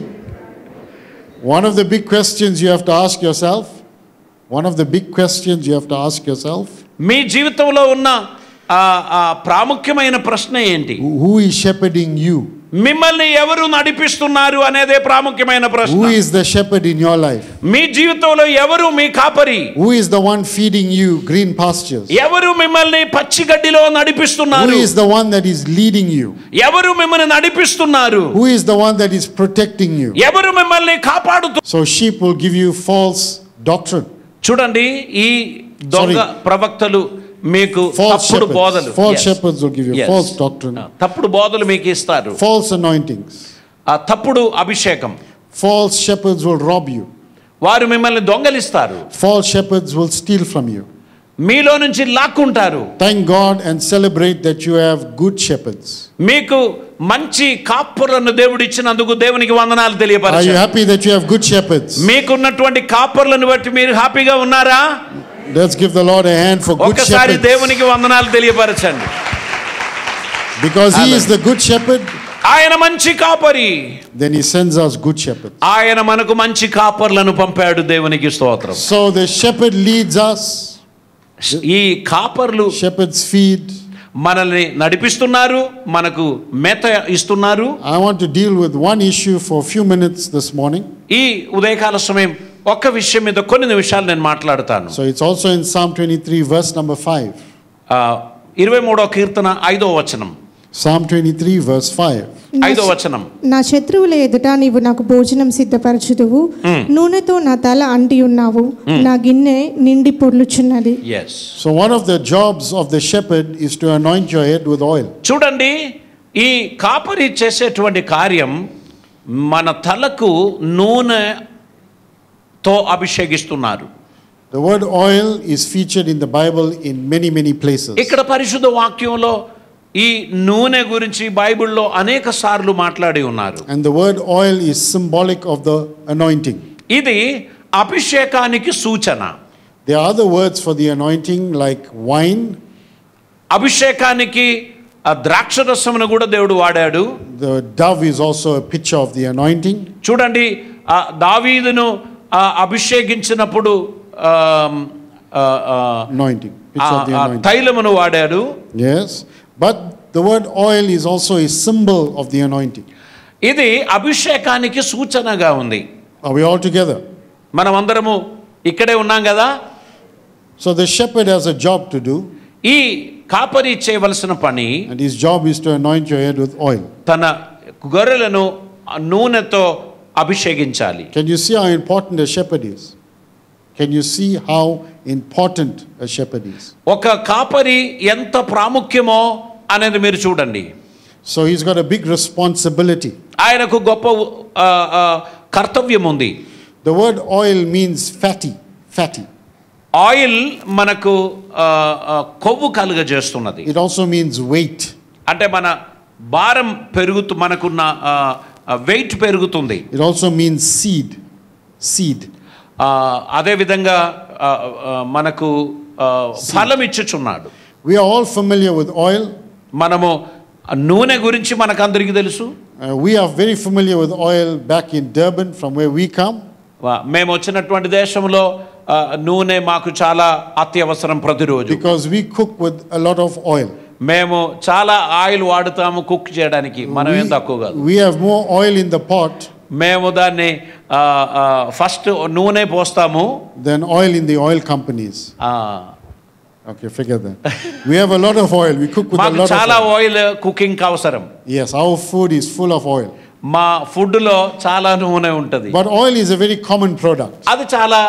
one of the big questions you have to ask yourself, one of the big questions you have to ask yourself,
మీ జీవితంలో ఉన్న ఆ ప్రాముఖ్యమైన ప్రశ్న ఏంటి?
who is shepherding you?
మిమ్మల్ని ఎవరు నడిపిస్తున్నారు అనేదే ప్రాముఖ్యమైన ప్రశ్న.
Who is the shepherd in your life?
మీ జీవితంలో ఎవరు మీ కాపరి?
Who is the one feeding you green pastures?
ఎవరు మిమ్మల్ని పచ్చి గడ్డిలో నడిపిస్తున్నారు?
Who is the one that is leading you?
ఎవరు మిమ్మల్ని నడిపిస్తున్నారు?
Who is the one that is protecting you?
ఎవరు మిమ్మల్ని కాపాడుతున్నారు?
So sheep will give you false doctrine.
చూడండి, ఈ దొంగ ప్రవక్తలు మీకు తప్పుడు బోధలు,
false shepherds will give you
yes.
false doctrine.
తప్పుడు బోధలు మీకు ఇస్తారు.
False anointings.
ఆ తప్పుడు అభిషేకం.
False shepherds will rob you.
వారు మిమ్మల్ని దొంగలిస్తారు.
False shepherds will steal from you.
మీలో నుంచి లాక్కుంటారు.
Thank God and celebrate that you have good shepherds.
మీకు మంచి కాపరులను దేవుడు ఇచ్చినందుకు దేవునికి వందనాలు
Are you
తెలియపరచండి.
happy that you have good shepherds?
మీకున్నటువంటి కాపరులను బట్టి మీరు హ్యాపీగా ఉన్నారా?
Let's give the Lord a hand for good
ఒక్కసారి
shepherds.
దేవునికి వందనాలు తెలియపరచండి.
Because he is the good shepherd,
ఆయన మంచి కాపరి.
then he sends us good shepherds.
ఆయన మనకు మంచి కాపర్లను పంపాడు. దేవునికి స్తోత్రం.
So the shepherd leads us.
ఈ కాపర్లు
Shepherds feed.
మనల్ని నడిపిస్తున్నారు, మనకు మేత ఇస్తున్నారు.
I want to deal with one issue for a few minutes this morning.
ఈ ఉదయకాల సమయం ఒక్క విషయం మీద కొన్ని నిమిషాలు నేను మాట్లాడతాను.
So it's also in Psalm twenty-three verse number five.
ఇరవై మూడో కీర్తన ఐదో వచనం.
Psalm twenty-three verse five.
ఐదో వచనం.
నా శత్రువుల ఎదుట నీవు నాకు భోజనం సిద్ధపరచుదువు, నూనెతో నా తల అంటి ఉన్నావు, నా గిన్నె నిండి పొర్లుచున్నది.
yes
So one of the jobs of the shepherd is to anoint your head with oil.
చూడండి, ఈ కాపరి చేసేటువంటి కార్యం మన తలకు నూనెతో అభిషేకిస్తున్నారు.
The word oil is featured in the Bible in many many places.
ఇక్కడ పరిశుద్ధ వాక్యంలో ఈ నూనె గురించి బైబిల్లో అనేక సార్లు మాట్లాడి ఉన్నారు.
And the word oil is symbolic of the anointing.
ఇది అభిషేకానికి సూచన.
There are other words for the anointing like wine.
అభిషేకానికి ఆ ద్రాక్షరసమును కూడా దేవుడు వాడాడు.
The dove is also a picture of the anointing.
చూడండి, ఆ దావీదును అభిషేకించినప్పుడు
Anointing. Picture of the anointing.
తైలమును వాడాడు.
Yes. But the word oil is also a symbol of the anointing.
ఇది అభిషేకానికి సూచనగా ఉంది.
Are we all together?
మనం అందరము ఇక్కడే ఉన్నాం కదా.
So the shepherd has a job to do.
ఈ కాపరి చేయవలసిన పని,
and his job is to anoint your head with oil.
తన గొర్రెలను నూనెతో అభిషేకించాలి.
Can you see how important a shepherd is? Can you see how important a shepherd is?
ఒక కాపరి ఎంత ప్రాముఖ్యమో అనేది మీరు చూడండి.
So he's got a big responsibility.
ఆయనకు గొప్ప కర్తవ్యం ఉంది.
The word oil means fatty, fatty.
Oil మనకు కొవ్వు కలుగజేస్తున్నది.
It also means weight.
అంటే మన భారం పెరుగుతూ మనకున్న వెయిట్ పెరుగుతుంది.
It also means seed, seed.
అదే విధంగా మనకు ఫలం ఇచ్చుచున్నాడు.
We are all familiar with oil.
మనము నూనె గురించి మనకందరికీ తెలుసు.
Uh, we are very familiar with oil back in Durban from where we come.
మేము వచ్చినటువంటి దేశంలో నూనె మాకు చాలా అత్యవసరం ప్రతిరోజు.
Because we cook with a lot of oil.
మేము చాలా ఆయిల్ వాడుతాము కుక్ చేయడానికి. మనం ఏం తక్కువ కాదు.
We have more oil in the pot.
మేము దాన్ని ఫస్ట్ నూనె పోస్తాము
than oil in the oil companies. Okay, forget that. We have a lot of oil. We cook with a lot
చాలా
of oil.
ఆయిల్ కుకింగ్ అవసరం.
Yes, our food is full of oil.
మా food లో చాలా నూనె ఉంటది.
But oil is a very common product.
అది చాలా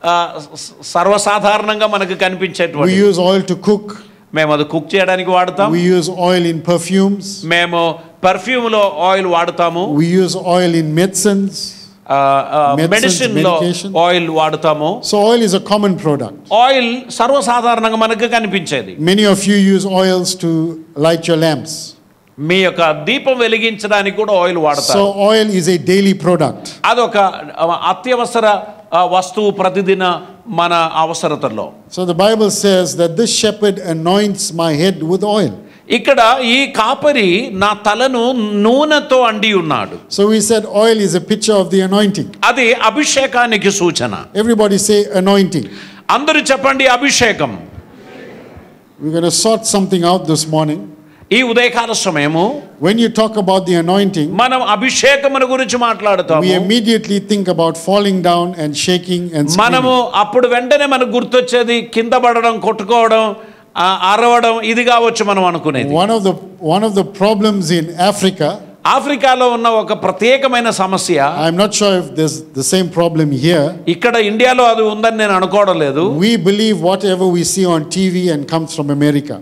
సర్వసాధారణంగా మనకు కనిపించేటువంటి.
We use oil to cook.
మేము అది కుక్ చేయడానికి వాడతాం.
We use oil in perfumes.
మేము పర్ఫ్యూమ్ లో ఆయిల్ వాడతాము.
We use oil in medicines.
Medicine లో ఆయిల్ వాడతాము.
So oil is a common product.
Oil సర్వసాధారణంగా మనకు కనిపించేది.
Many of you use oils to light your lamps.
మీ యొక్క దీపం వెలిగించడానికి కూడా ఆయిల్ వాడతారు.
So oil is a daily product.
అదొక అత్యవసర వస్తువు ప్రతిదిన మన అవసరతలో.
So the Bible says that this shepherd anoints my head with oil.
ఇక్కడ ఈ కాపరి నా తలను నూనెతో అండి ఉన్నాడు.
So we said oil is a picture of the anointing.
అది అభిషేకానికి సూచన.
Everybody say anointing.
అందరూ చెప్పండి అభిషేకం.
We're going to sort something out this morning.
ఈ ఉదయకాల సమయము
when you talk about the anointing,
మనం అభిషేకమును గురించి మాట్లాడుతాము.
we immediately think about falling down and shaking and screaming.
మనము అప్పుడు వెంటనే మనకు గుర్తొచ్చేది కింద పడడం, కొట్టుకోవడం, అరవడం, ఇది కావచ్చు మనం అనుకునేది.
One of the one of the problems in Africa,
ఆఫ్రికాలో ఉన్న ఒక ప్రత్యేకమైన సమస్య,
I'm not sure if there's the same problem here.
ఇక్కడ ఇండియాలో అది ఉందని నేను అనుకోవడం లేదు.
We believe whatever we see on T V and comes from America.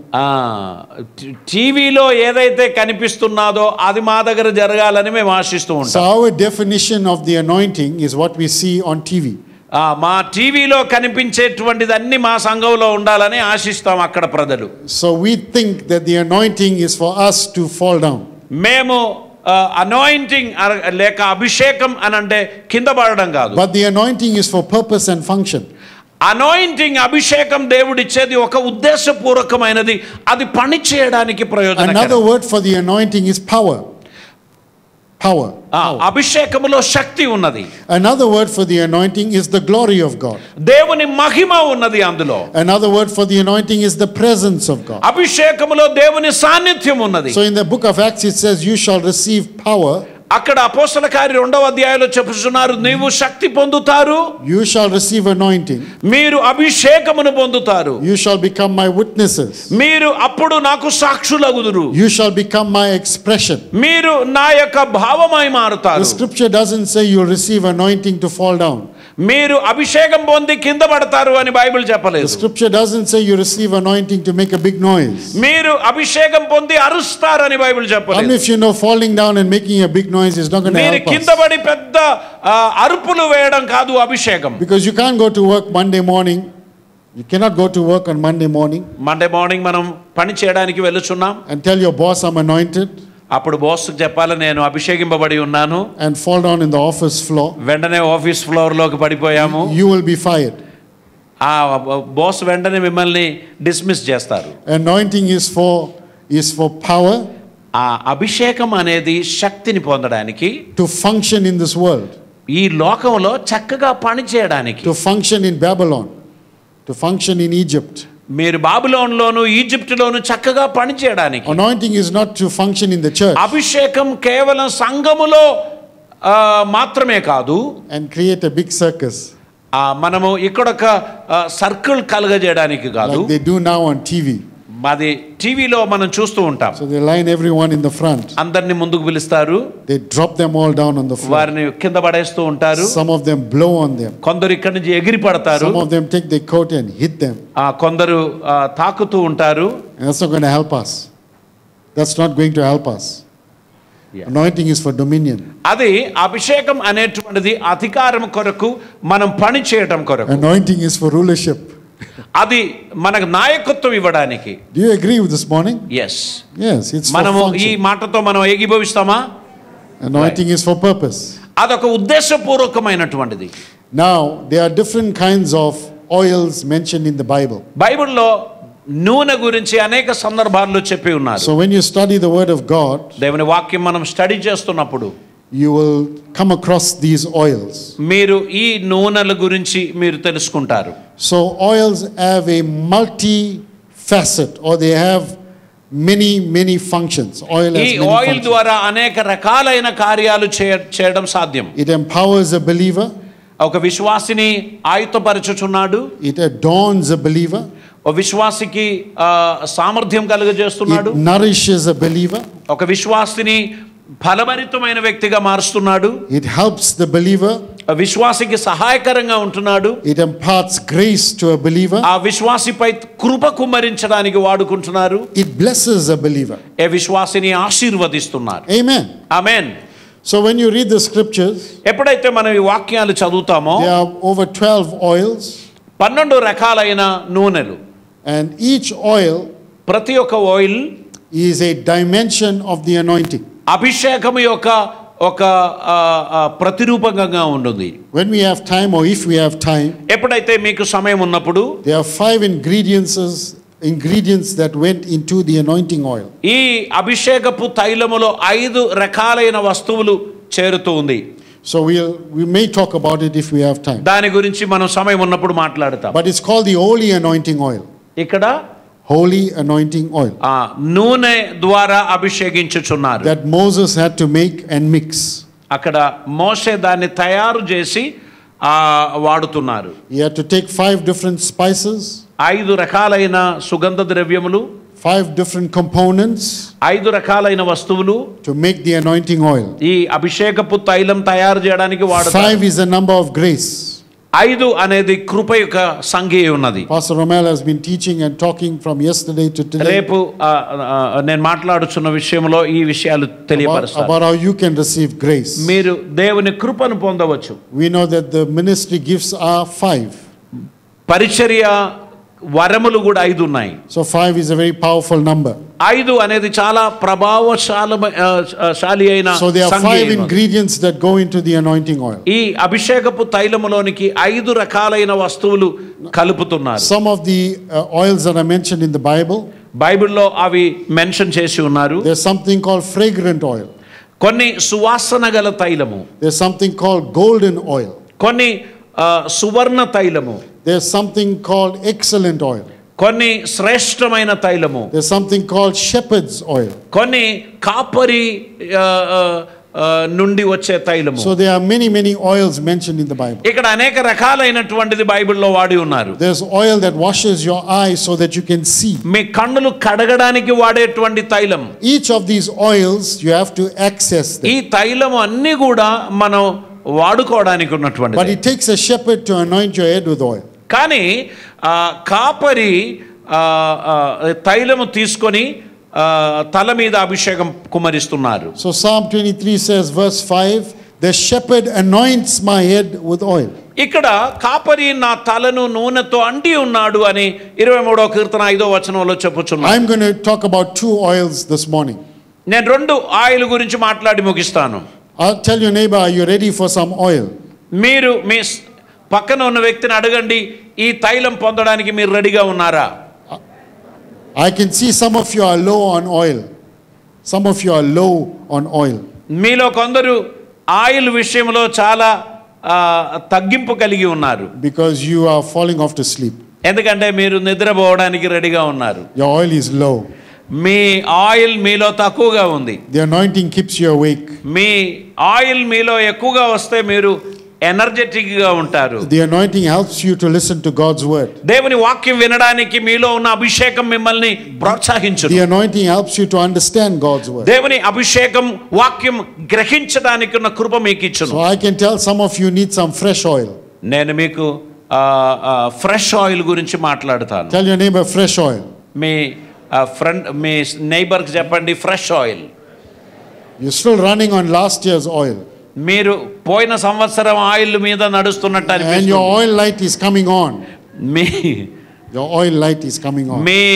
టీవీలో ఏదైతే కనిపిస్తున్నదో అది మా దగ్గర జరగాలని మేము ఆశిస్తూ ఉంటాం.
So our definition of the anointing is what we see on T V.
మా టీవీలో కనిపించేటువంటిది అన్ని మా సంఘంలో ఉండాలని ఆశిస్తాం అక్కడ ప్రజలు.
So we think that the anointing is for us to fall down.
మేము అనాయింటింగ్ లేక అభిషేకం అని అంటే కింద పడడం కాదు.
But the anointing is for purpose and function.
Anointing అభిషేకం దేవుడిచ్చేది ఒక ఉద్దేశపూర్వకమైనది, అది పని చేయడానికి ప్రయోజనకరం.
Another word for the anointing is power. Power.
అభిషేకములో శక్తి ఉన్నది.
Another word for the anointing is the glory of God.
దేవుని మహిమ ఉన్నది అందులో.
Another word for the anointing is the presence of God.
అభిషేకములో దేవుని సాన్నిధ్యం ఉన్నది.
So in the book of Acts it says you shall receive power.
అక్కడ అపోస్తల కార్యం రెండవ అధ్యాయంలో చెప్పుచున్నారు, నీవు శక్తి పొందుతారు,
you shall receive anointing,
మీరు అభిషేకమును పొందుతారు,
you shall become my witnesses,
మీరు అప్పుడు నాకు సాక్షులగుదురు,
you shall become my expression,
మీరు నా యొక్క భావమై మారుతారు.
The scripture doesn't say you'll receive anointing to fall down.
మీరు అభిషేకం పొంది కింద పడతారు అని బైబిల్ చెప్పలేదు.
The scripture doesn't say you receive anointing to make a big noise.
మీరు అభిషేకం పొంది అరుస్తారు అని బైబిల్ చెప్పలేదు.
And if you know falling down and making a big noise is not going to help us.
మీరు కింద పడి పెద్ద అరుపులు వేయడం కాదు అభిషేకం.
Because you can't go to work Monday morning. You cannot go to work on Monday morning.
Monday morning మనం పని చేయడానికి వెళ్ళుచున్నాం.
And tell your boss I'm anointed.
అప్పుడు బాస్ చెప్పాలి నేను అభిషేకింపబడి ఉన్నాను.
And fall down in the office floor.
వెంటనే office floor లోకి పడిపోయాము.
You will be fired.
ఆ బాస్ వెంటనే మిమ్మల్ని డిస్మిస్ చేస్తారు.
Anointing is for is for power.
ఆ అభిషేకం అనేది శక్తిని పొందడానికి,
to function in this world,
ఈ లోకంలో చక్కగా పని చేయడానికి,
to function in Babylon, to function in Egypt.
మీరు బాబిలోనులోను ఈజిప్టులోను చక్కగా పని చేయడానికి.
Anointing is not to function in the church.
అభిషేకం కేవలం సంఘములో మాత్రమే కాదు.
And create a big circus.
మనము ఇక్కడ ఒక సర్కిల్ కలగజేయడానికి కాదు.
Like they do now on T V.
మాది టీవీలో మనం చూస్తూ ఉంటాం.
So they line everyone in the front.
అందరిని ముందుకు పిలుస్తారు.
They drop them all down on the floor.
వారిని కింద పడేస్తూ ఉంటారు.
Some of them blow on them.
కొందరు ఇక్కడి నుంచి ఎగిరి పడతారు.
Some of them take their coat and hit them.
ఆ కొందరు తాకుతూ ఉంటారు.
And that's not going to help us. That's not going to help us. Yeah. Anointing is for dominion.
అది అభిషేకం అనేటువంటిది అధికారం కొరకు, మనం పని చేయడం కొరకు.
Anointing is for rulership.
అది మనకు నాయకత్వం ఇవ్వడానికి.
Do you agree with this morning?
Yes.
Yes, it's for
మనము
function.
ఈ మాటతో మనం ఏకీభవిస్తామా?
Anointing right. is for purpose.
అదొక ఉద్దేశపూర్వకమైనటువంటిది.
Now there are different kinds of oils mentioned in the Bible.
బైబిల్లో నూనె గురించి అనేక సందర్భాల్లో చెప్పి ఉన్నారు.
So when you study the word of God,
దేవుని వాక్యం మనం స్టడీ చేస్తున్నప్పుడు
you will come across these oils.
మీరు ఈ నూనెల గురించి మీరు తెలుసుకుంటారు.
So oils have a multi facet, or they have many many functions. Oil has
ఈ
many
ఆయిల్
functions.
ద్వారా అనేక రకాలైన కార్యాలు చేయడం సాధ్యం.
It empowers a believer.
ఒక విశ్వాసిని ఆయుధపరచుచున్నాడు.
It adorns a believer.
ఒక విశ్వాసికి సామర్థ్యం కలుగజేస్తున్నాడు.
It nourishes a believer.
ఒక విశ్వాసిని ఫలభరితమైన వ్యక్తిగా మారుస్తున్నాడు.
It helps the believer.
విశ్వాసికి సహాయకరంగా ఉంటున్నాడు.
It imparts grace to a believer.
ఆ విశ్వాసిపై కృప కుమ్మరించడానికి వాడుకుంటున్నారు.
It blesses a believer.
A విశ్వాసిని ఆశీర్వదిస్తున్నారు.
Amen.
Amen.
So when you read the scriptures,
ఎప్పుడైతే మనం ఈ వాక్యాలు చదువుతామో,
there are over twelve oils.
పన్నెండు రకాలైన నూనెలు.
And each oil
ప్రతి ఒక్క oil
is a dimension of the anointing.
అభిషేకం యొక్క ఒక ప్రతిరూపకంగా ఉంటుంది.
When we have time, or if we have time,
ఎప్పుడైతే మీకు సమయం ఉన్నప్పుడు,
there are five ingredients ingredients that went into the anointing oil.
ఈ అభిషేకపు తైలములో ఐదు రకాలైన వస్తువులు చేరుతూ ఉంది.
So we'll we may talk about it if we have time.
దాని గురించి మనం సమయం ఉన్నప్పుడు మాట్లాడతాం.
But it's called the holy anointing oil.
ఇక్కడ
Holy anointing oil.
ఆ నూనె ద్వారా అభిషేకించుచున్నారు.
That Moses had to make and mix.
అక్కడ మోషే దాన్ని తయారు చేసి ఆ వాడుతున్నారు.
He had to take five different spices.
ఐదు రకాలైన సుగంధ ద్రవ్యములు,
five different components,
ఐదు రకాలైన వస్తువులు
to make the anointing oil.
ఈ అభిషేకపు తైలం తయారు చేయడానికి వాడతారు.
Five is the number of grace.
ఐదు అనేది కృప యొక్క సంఖ్య ఉన్నది.
Pastor Romel has been teaching and talking from yesterday to today.
రేపు నేను మాట్లాడుచున్న విషయంలో ఈ విషయాలు తెలియపరుస్తాను.
About how you can receive grace.
మీరు దేవుని కృపను పొందవచ్చు.
We know that the ministry gifts are five.
పరిచర్య వరములు కూడా ఐదు ఉన్నాయి.
So five is a very powerful number.
ఐదు అనేది చాలా ప్రభావశాలి అయిన
So there are five ingredients that go into the anointing oil.
ఈ అభిషేకపు తైలములోనికి ఐదు రకాలైన వస్తువులు కలుపుతున్నారు.
Some of the uh, oils that are mentioned in the Bible,
బైబిల్లో అవి మెన్షన్ చేసి ఉన్నారు.
there's something called fragrant oil.
కొన్ని సువాసన గల తైలము.
There's something called golden oil.
కొన్ని సువర్ణ తైలము.
There's something called excellent oil.
కొన్ని శ్రేష్టమైన తైలము.
There's something called shepherd's oil.
కొన్ని కాపరి నుండి వచ్చే తైలము.
So there are many many oils mentioned in the Bible.
ఇక్కడ అనేక రకాలైనటువంటిది బైబిల్లో వాడి ఉన్నారు.
There's oil that washes your eyes so that you can see.
మీ కన్నులు కడగడానికి వాడేటువంటి తైలం.
Each of these oils you have to access them.
ఈ తైలము అన్ని కూడా మనం వాడుకోవడానికి ఉన్నటువంటిది.
But it takes a shepherd to anoint your head with oil.
కానీ కాపరి తైలము తీసుకొని తల మీద అభిషేకం కుమరిస్తున్నారు.
So Psalm twenty-three says verse five, the shepherd anoints my head with oil.
ఇక్కడ కాపరి నా తలను నూనెతో అంటి ఉన్నాడు అని ఇరవై మూడవ కీర్తన ఐదో వచనంలో చెప్పుచున్నాను.
I'm going to talk about two oils this morning.
నేను రెండు ఆయిల్ గురించి మాట్లాడి ముగిస్తాను.
I'll tell your neighbor, are you ready for some oil?
మీరు మీ పక్కన ఉన్న వ్యక్తిని అడగండి, ఈ తైలం పొందడానికి మీరు రెడీగా ఉన్నారా?
I can see some of you are low on oil. Some of you are low on oil.
మీలో కొందరు ఆయిల్ విషయంలో చాలా తగ్గింపు కలిగి ఉన్నారు.
Because you are falling off to sleep.
ఎందుకంటే మీరు నిద్రపోవడానికి రెడీగా ఉన్నారు.
Your oil is low.
మీ ఆయిల్ మీలో తక్కువగా ఉంది.
The anointing keeps you awake.
మీ ఆయిల్ మీలో ఎక్కువగా వస్తే మీరు ఎనర్జెటిక్ గా ఉంటారు.
The anointing helps you to listen to God's word.
దేవుని వాక్యం వినడానికి మీలో ఉన్న అభిషేకం మిమ్మల్ని ప్రోత్సహించును.
The anointing helps you to understand God's word.
దేవుని అభిషేకం వాక్యం గ్రహించడానికి ఉన్న కృప మీకు ఇచ్చును.
So I can tell some of you need some fresh oil.
నేను మీకు ఫ్రెష్ ఆయిల్ గురించి మాట్లాడతాను.
Tell your neighbor fresh oil.
మీ ఫ్రెండ్ మీ నైబర్ కి చెప్పండి fresh oil.
You're still running on last year's oil.
మీరు పోయిన సంవత్సరం ఆయిల్ మీద నడుస్తున్నట్టు అనిపిస్తుంది.
And your oil light is coming on.
మీ
your oil light is coming on.
మీ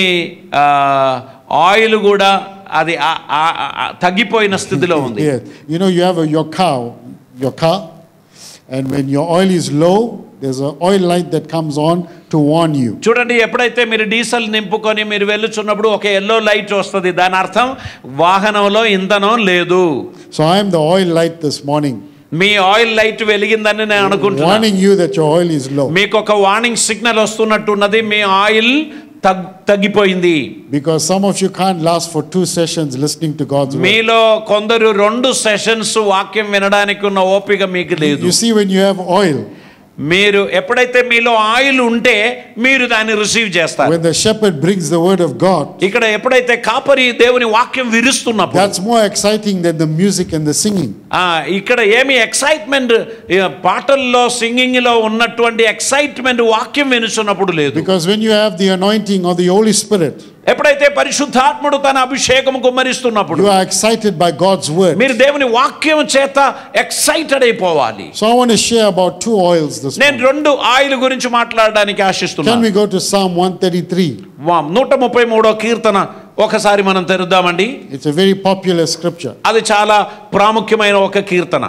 ఆయిల్ కూడా అది తగ్గిపోయిన స్థితిలో ఉంది.
Yeah. You know you have a, your car, your car and when your oil is low, there's an oil light that comes on to warn you.
చూడండి, ఎప్పుడైతే మీరు diesel నింపుకొని మీరు వెళ్ళుచున్నప్పుడు ఒక ఎల్లో లైట్ వస్తుంది, దాని అర్థం వాహనంలో ఇంధనం లేదు.
So I am the oil light this morning.
మీ ఆయిల్ లైట్ వెలిగిందని నేను అనుకుంటున్నాను.
Warning you that your oil is low.
మీకు ఒక వార్నింగ్ సిగ్నల్ వస్తున్నట్టున్నది, మీ ఆయిల్ తగ్గిపోయింది.
Because some of you can't last for two sessions listening to God's word.
మీలో కొందరు రెండు సెషన్స్ వాక్యం వినడానికి ఉన్న ఓపిక మీకు లేదు.
You see, when you have oil,
మీరు ఎప్పుడైతే మీలో ఆయిల్ ఉంటే మీరు దాన్ని రిసీవ్ చేస్తారు.
when the shepherd brings the word of God,
ఇక్కడ ఎప్పుడైతే కాపరి దేవుని వాక్యం విరుస్తున్నప్పుడు,
that's more exciting than the music and the singing.
ఆ ఇక్కడ ఏమి ఎక్సైట్మెంట్ పాటల్లో సింగింగ్ లో ఉన్నటువంటి ఎక్సైట్మెంట్ వాక్యం వినుచున్నప్పుడు లేదు.
Because when you have the anointing of the Holy Spirit,
ఎప్పుడైతే పరిశుద్ధాత్ముడు తన అభిషేకం కుమ్మరిస్తున్నప్పుడు
you are excited by God's word.
మీరు దేవుని వాక్యం చేత ఎక్సైటెడ్ అయిపోవాలి.
So I want to share about two oils this
నేను
morning.
రెండు ఆయిల్ గురించి మాట్లాడడానికి ఆశిస్తున్నాను.
Can we go to Psalm one thirty-three?
నూట ముప్పై మూడో కీర్తన ఒకసారి మనం తెరుద్దామండి.
It's a very popular scripture.
అది చాలా ప్రాముఖ్యమైన ఒక కీర్తన.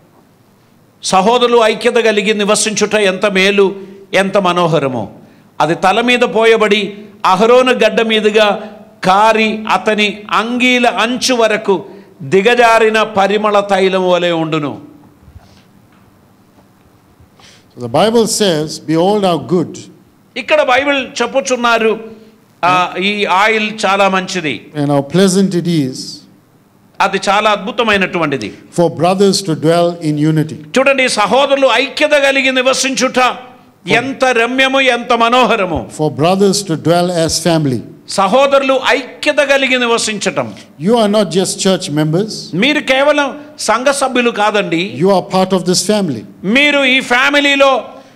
సహోదరులు ఐక్యత కలిగి నివసించుట ఎంత మేలు, ఎంత మనోహరమో. అది తల మీద పోయబడి అహరోను గడ్డ మీదుగా కారి అతని అంగీల అంచు వరకు దిగజారిన పరిమళ తైలం వలె ఉండును.
So the Bible says, behold how good.
ఇక్కడ బైబిల్ చెప్పుచున్నారు ఈ ఆయిల్ చాలా మంచిది
and how pleasant it is
అది చాలా అద్భుతమైనటువంటిది
for brothers to dwell in unity.
చూడండి, సహోదరులు ఐక్యత కలిగి నివసించుట ఎంత రమ్యము, ఎంత మనోహరము.
For brothers to dwell as family.
సహోదరులు ఐక్యత కలిగి నివసించటం.
You are not just church members.
మీరు కేవలం సంఘ సభ్యులు కాదండి.
You are part of this family.
మీరు ఈ ఫ్యామిలీలో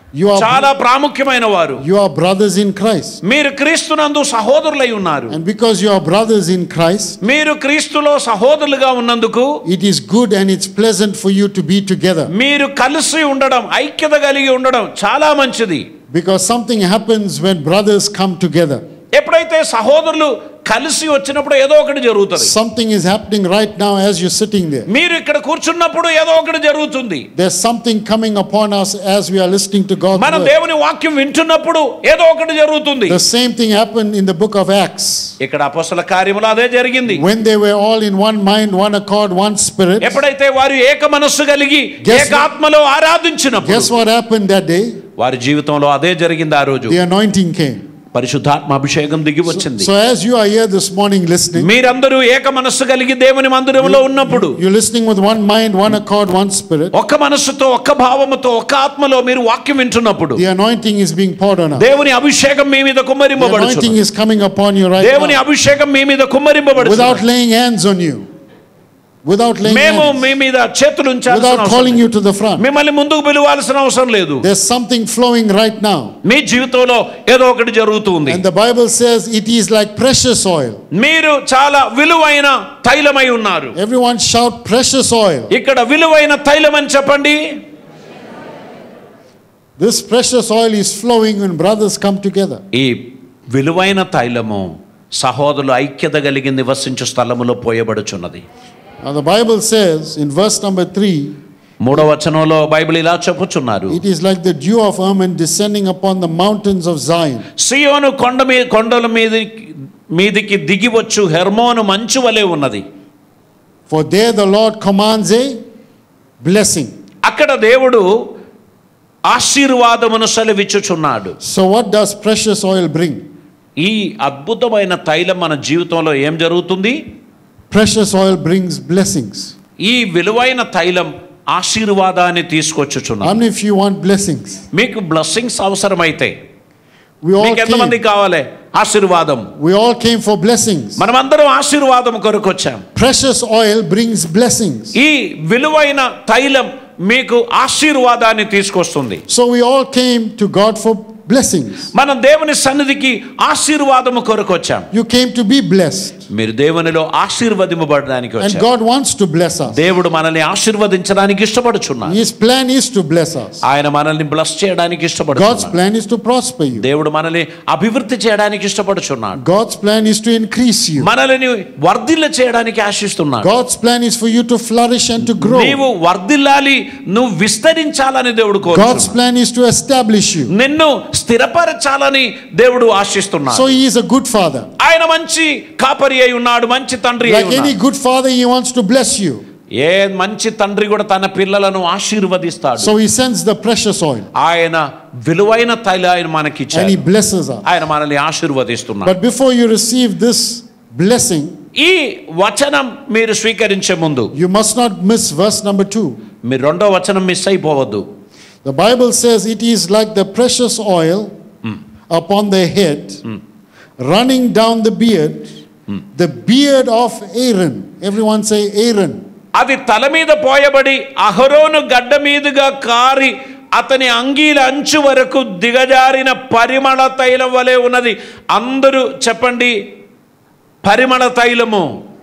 You are,
చాలా ప్రాముఖ్యమైన వారు.
you are brothers in Christ.
మీరు క్రీస్తునందు సహోదరులై ఉన్నారు.
And because you are brothers in Christ,
మీరు క్రీస్తులో సహోదరులుగా ఉన్నందుకు
it is good and it's pleasant for you to be together.
మీరు కలిసి ఉండడం, ఐక్యత కలిగి ఉండడం చాలా మంచిది.
Because something happens when brothers come together.
ఎప్పుడైతే సహోదరులు కలిసి వచ్చినప్పుడు ఏదో ఒకటి జరుగుతుంది.
Something is happening right now as you're sitting there.
మీరు ఇక్కడ కూర్చున్నప్పుడు ఏదో ఒకటి జరుగుతుంది.
There's something coming upon us as we are listening to God's
మనం
word.
దేవుని వాక్యం వింటున్నప్పుడు ఏదో ఒకటి జరుగుతుంది.
The same thing happened in the book of Acts.
ఇక్కడ అపొస్తల కార్యములో అదే జరిగింది.
When they were all in one mind, one accord, one spirit.
ఎప్పుడైతే వారు ఏక మనస్సు కలిగి
Guess
ఏక ఆత్మలో ఆరాధించినప్పుడు,
Guess what happened that day?
వారి జీవితంలో అదే జరిగింది. ఆ రోజు
The anointing came.
పరిశుద్ధాత్మ అభిషేకం దిగి వచ్చింది.
So as you are here this morning listening,
మీరందరూ ఏక మనస్సు కలిగి దేవుని మందిరంలో ఉన్నప్పుడు,
you're listening with one mind, one accord, one spirit.
ఒక్క మనస్సుతో, ఒక్క భావముతో, ఒక్క ఆత్మలో మీరు వాక్యం వింటున్నప్పుడు
The anointing is being poured on us.
దేవుని అభిషేకం మీ మీద
The
కుమ్మరింపబడుచున్నది.
anointing is coming upon you right
దేవుని
now.
అభిషేకం మీ మీద కుమ్మరింపబడుచున్నది.
Without laying hands on you. Without laying
మేము
hands.
మీ మీద చేతులు ఉంచాల్సిన
Without
అవసరం
calling
లేదు.
you to the front.
మిమ్మల్ని ముందుకు పిలవాల్సిన అవసరం లేదు.
There's something flowing right now.
మీ జీవితంలో ఏదో ఒకటి జరుగుతుంది.
And the Bible says it is like precious oil.
మీరు చాలా విలువైన తైలమై ఉన్నారు.
Everyone shout precious oil.
ఇక్కడ విలువైన తైలం అని చెప్పండి.
This precious oil is flowing when brothers come together.
ఈ విలువైన తైలము సహోదరులు ఐక్యత కలిగి నివసించు స్థలములో పోయబడుచున్నది.
Now the Bible says in verse number three,
మూడవ వచనంలో బైబిల్ ఇలా చెప్పుచున్నారు.
it is like the dew of Hermon descending upon the mountains of Zion.
సియోను కొండ మీద కొండల మీద మీదికి దిగివచ్చు హెర్మోను మంచు వలె ఉన్నది.
For there the Lord commands a blessing.
అక్కడ దేవుడు ఆశీర్వాదమును సెలవిచ్చుచున్నాడు.
So what does precious oil bring?
ఈ అద్భుతమైన తైలం మన జీవితంలో ఏం జరుగుతుంది?
Precious oil brings blessings.
ఈ విలువైన తైలం ఆశీర్వాదాన్ని
How
తీసుకొచ్చుచున్నది.
many of you want blessings?
మీకు బ్లెస్సింగ్స్ అవసరమైతే
We all
మీకు ఎంతమంది
came.
కావాలి ఆశీర్వాదం?
We all came for blessings.
మనమందరం ఆశీర్వాదం కొరకు వచ్చాం.
Precious oil brings blessings.
ఈ విలువైన తైలం మీకు ఆశీర్వాదాన్ని తీసుకొస్తుంది.
So we all came to God for blessings.
మనం దేవుని సన్నిధికి ఆశీర్వాదము కొరకు వచ్చాం.
You came to be blessed.
మీరు దేవునిలో ఆశీర్వదింపబడడానికి
And
వచ్చారు.
God wants to bless us.
దేవుడు మనల్ని ఆశీర్వదించడానికి ఇష్టపడుచున్నాడు.
His plan is to bless us.
ఆయన మనల్ని బ్లెస్ చేయడానికి
God's
ఇష్టపడుచున్నాడు.
plan is to prosper you.
దేవుడు మనల్ని అభివృద్ధి చేయడానికి ఇష్టపడుచున్నాడు.
God's plan is to increase you.
మనల్ని వర్ధిల్ల చేయడానికి ఆశిస్తున్నాడు.
God's plan is for you to flourish and to grow.
నీవు వర్ధిల్లాలి, నువ్వు విస్తరించాలని దేవుడు
God's
కోరుచున్నాడు.
plan is to establish you.
నిన్ను స్థిరపరచాలని దేవుడు ఆశిస్తున్నాడు.
So he is a good father.
ఆయన మంచి కాపరి అయి ఉన్నాడు, మంచి తండ్రి అయి
Like any
ఉన్నాడు.
good father, he wants to bless you.
ఏ మంచి తండ్రి కూడా తన పిల్లలను ఆశీర్వదిస్తాడు.
So he sends the precious oil
ఆయన విలువైన తైలం ఆయన మనకి
and
ఇచ్చాడు.
he blesses us.
ఆయన మనల్ని ఆశీర్వదిస్తున్నాడు.
But before you receive this blessing,
ఈ వచనం మీరు స్వీకరించే ముందు
you must not miss verse number two.
మీరు రెండో వచనం మిస్ అయిపోవద్దు.
The Bible says it is like the precious oil upon the head, running down the beard, the beard of Aaron. Everyone say Aaron.
అది తల మీద పోయబడి అహరోను గడ్డ మీదుగా కారి అతని అంగీల అంచు వరకు దిగజారిన పరిమళ తైలం వలె ఉన్నది. అందరూ చెప్పండి, పరిమళ తైలము.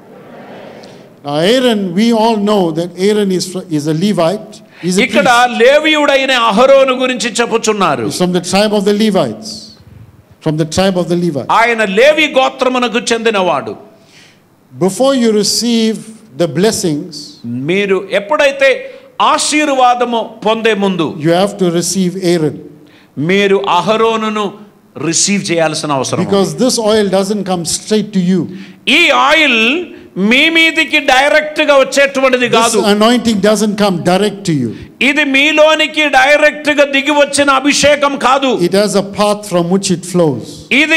Now Aaron, we all know that Aaron is is a Levite. He's a
ఇక్కడ
priest.
లేవీయుడైన అహరోను గురించి చెప్పుచున్నారు.
He's from the tribe of the Levites. From the tribe of the Levites.
ఆయన లేవి గోత్రమునకు చెందినవాడు.
Before you receive the blessings,
మీరు ఎప్పుడైతే ఆశీర్వాదము పొందే ముందు
you have to receive Aaron.
మీరు అహరోనును రిసీవ్ చేయాల్సిన అవసరం ఉంది.
Because this oil doesn't come straight to you.
ఈ ఆయిల్ మీ మీదికి డైరెక్ట్ గా వచ్చేటువంటిది
This
కాదు.
anointing doesn't come direct to you.
ఇది మీలోనికి డైరెక్ట్ గా దిగి వచ్చిన అభిషేకం కాదు.
It has a path from which it flows.
ఇది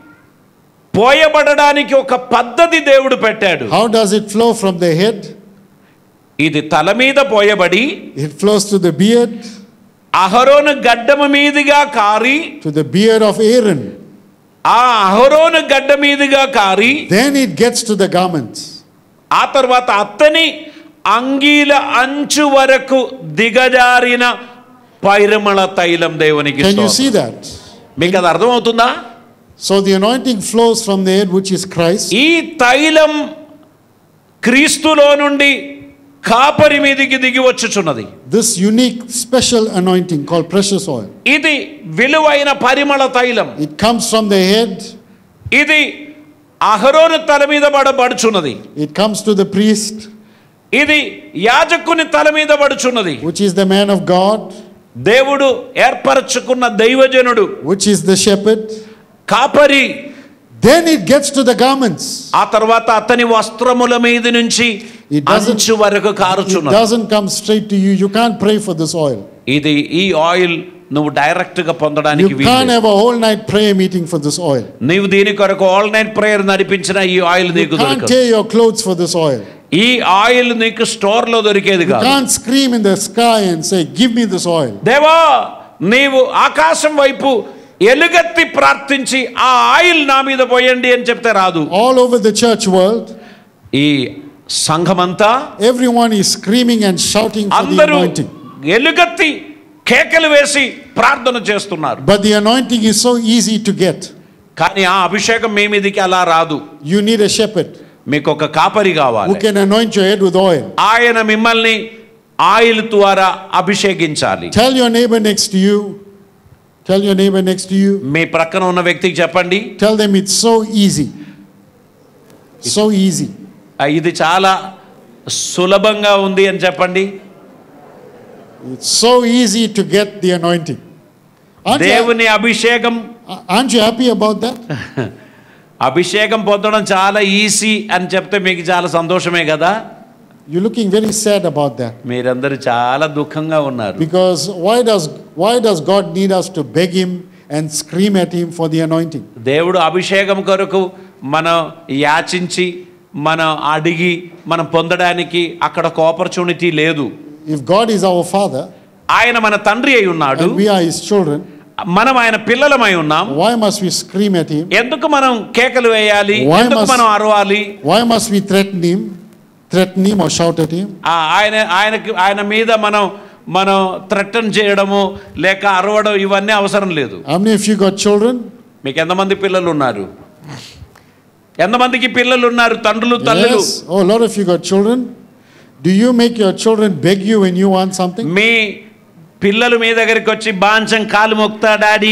పోయబడడానికి ఒక పద్ధతి దేవుడు పెట్టాడు.
How does it flow from the head?
ఇది తల మీద పోయబడి
It flows to the beard,
అహరోను గడ్డము మీదుగా కారి,
to the beard of Aaron.
ఆ అహరోను గడ్డ మీదుగా కారి,
Then it gets to the garments.
ఆ తర్వాత అతని అంగీల అంచు వరకు దిగజారిన పరిమళ తైలం దేవునికి
Can you
స్తోత్రం.
see that?
మీకు అది అర్థమవుతుందా?
So the anointing flows from the head, which is Christ.
ఈ తైలం క్రీస్తులో నుండి కాపరి మీదికి దిగి వచ్చుచున్నది.
This unique special anointing called precious oil.
ఇది విలువైన పరిమళ తైలం.
It comes from the head.
ఇది అహరోను తల మీద పడబడుచున్నది.
It comes to the priest,
ఇది యాజకుని తల మీద పడుచున్నది.
which is the man of God,
దేవుడు ఏర్పరచుకున్న దైవజనుడు,
which is the shepherd.
కాపరి.
Then it gets to the garments.
ఆ తర్వాత అతని వస్త్రముల మీద నుంచి
It doesn't-
అంచు వరకు
It
కారుచున్నది.
doesn't come straight to you. You can't pray for this oil.
ఇది ఈ ఆయిల్ నువ్వు డైరెక్ట్ గా పొందడానికి
You
వీలు
can't
లేదు.
have a whole night prayer meeting for this oil.
నీవు దీని కొరకు ఆల్ నైట్ ప్రేయర్ నడిపించిన ఈ ఆయిల్
You
నీకు
can't
దొరకదు.
tear your clothes for this oil.
ఈ ఆయిల్ నీకు స్టోర్ లో దొరికేది
You
కాదు.
can't scream in the sky and say, "Give me this oil."
దేవా, నీవు ఆకాశం వైపు ఎలుగెత్తి ప్రార్థించి ఆ ఆయిల్ నా మీద పోయండి అని చెప్తే రాదు.
All over the church world,
ఈ సంఘమంతా
everyone is screaming and shouting for the
అందరూ
anointing.
ఎలుగెత్తి కేకలు వేసి ప్రార్థన చేస్తున్నారు.
But the anointing is so easy to get.
కానీ ఆ అభిషేకం మీ మీదికి అలా రాదు.
You need a shepherd
మీకు ఒక కాపరి
who
కావాలి.
can anoint your head with oil.
ఆయన మిమ్మల్ని ఆయిల్ ద్వారా అభిషేకించాలి.
Tell your neighbor next to you, tell your neighbor next to you,
మీ ప్రక్కన ఉన్న వ్యక్తికి చెప్పండి,
tell them it's so easy. So easy.
"ఆ, ఇది చాలా సులభంగా ఉంది" అని చెప్పండి.
It's so easy to get the anointing. Aren't you,
దేవుని అభిషేకం
aren't you happy about that?
అభిషేకం పొందడం చాలా ఈజీ అని చెప్తే మీకు చాలా సంతోషమే కదా.
You're looking very sad about that.
మీరందరూ చాలా దుఃఖంగా ఉన్నారు.
Because why does why does God need us to beg him and scream at him for the anointing?
దేవుడు అభిషేకం కొరకు మనం యాచించి మనం అడిగి మనం పొందడానికి అక్కడ ఒక ఆపర్చునిటీ లేదు.
If God is our Father
ఆయన మన తండ్రి అయి ఉన్నాడు,
and we are his children,
మనం ఆయన పిల్లలమై ఉన్నాం.
why must we scream at him?
ఎందుకు మనం కేకలు వేయాలి?
Why
ఎందుకు
must-
మనం అరవాలి?
Why must we threaten him? Threaten him or shout at him?
ఆ, ఆయన ఆయనకి ఆయన మీద మనం మనం థ్రెటన్ చేయడము లేక అరవడం ఇవన్నీ అవసరం లేదు.
How many of you got children?
మీకు ఎంతమంది పిల్లలు ఉన్నారు? ఎంతమందికి పిల్లలు ఉన్నారు? తండ్రులు తల్లులు.
Yes. Oh, a lot of you got children. Do you make your children beg you when you want something?
మీ పిల్లలు మీ దగ్గరికి వచ్చి బాంచం కాలు మొక్తా డాడీ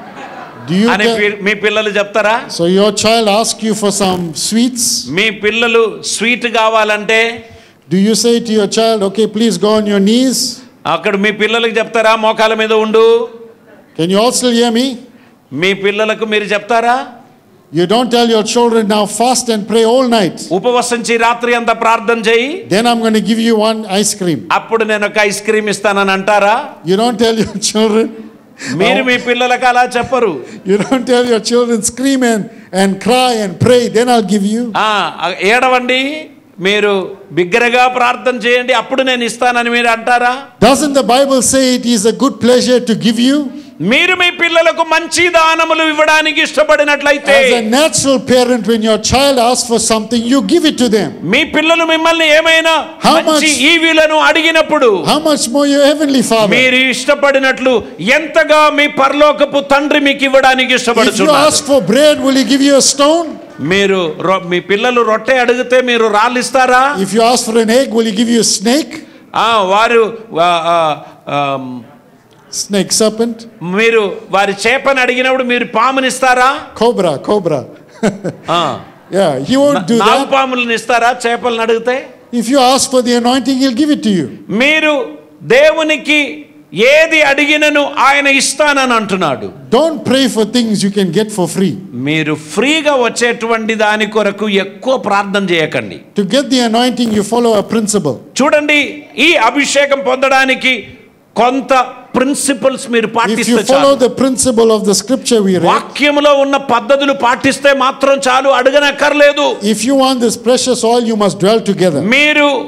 Do you
అని
tell-
పి- మీ పిల్లలు చెప్తారా?
so your child asks you for some sweets?
మీ పిల్లలు స్వీట్ కావాలంటే
Do you say to your child, "Okay, please go on your knees"?
అక్కడ మీ పిల్లలకు చెప్తారా మోకాల మీద ఉండు?
Can you all still hear me?
మీ పిల్లలకు మీరు చెప్తారా?
You don't tell your children, "Now fast and pray all night.
ఉపవసించి రాత్రి అంతా ప్రార్థన చేయి,
Then I'm going to give you one ice cream."
అప్పుడు నేను ఒక ఐస్ క్రీమ్ ఇస్తానని అంటారా?
You don't tell your children.
మీరు మీ పిల్లలకు అలా చెప్పరు.
You don't tell your children, "Scream and, and cry and pray, then I'll give you."
ఆ, ఏడవండి, మీరు బిగ్గరగా ప్రార్థన చేయండి, అప్పుడు నేను ఇస్తానని మీరు అంటారా?
Doesn't the Bible say it is a good pleasure to give you?
మీరు మీ పిల్లలకు మంచి దానములు ఇవ్వడానికి ఇష్టపడినట్లయితే,
As a natural parent, when your child asks for something, you give it to them.
మీ పిల్లలు మిమ్మల్ని ఏమైనా
How
మంచి
much-
ఈవీలను అడిగినప్పుడు
How much more your heavenly Father?
మీరు ఇష్టపడినట్లు ఎంతగా మీ పరలోకపు తండ్రి మీకు ఇవ్వడానికి
If you
ఇష్టపడుతున్నారు.
ask for bread, will he give you a stone?
మీరు రొ- మీ పిల్లలు రొట్టె అడిగితే మీరు రాళ్ళు ఇస్తారా?
If you ask for an egg, will he give you a snake?
ఆ, వారు ఆ, ఆ, ఆమ్,
Snake, serpent,
మీరు వారి చేపని అడిగినప్పుడు మీరు పామునిస్తారా?
cobra, cobra.
ఆ,
Yeah, he won't do
Nagu
that.
పాములను ఇస్తారా చేపలను అడిగితే?
If you ask for the anointing, he'll give it to you.
మీరు దేవునికి ఏది అడిగినను ఆయన ఇస్తానని అంటున్నాడు.
Don't pray for things you can get for free.
మీరు ఫ్రీగా వచ్చేటువంటి దాని కొరకు ఎక్కువ ప్రార్థన చేయకండి.
To get the anointing, you follow a principle.
చూడండి, ఈ అభిషేకం పొందడానికి కొంత ప్రిన్సిపల్స్ మీరు
If
పాటిస్తే
you follow
చాలు.
the principle of the scripture we read,
వాక్యములో ఉన్న పద్ధతులు పాటిస్తే మాత్రం చాలు, అడగనక్కర్లేదు.
if you want this precious oil, you must dwell together.
మీరు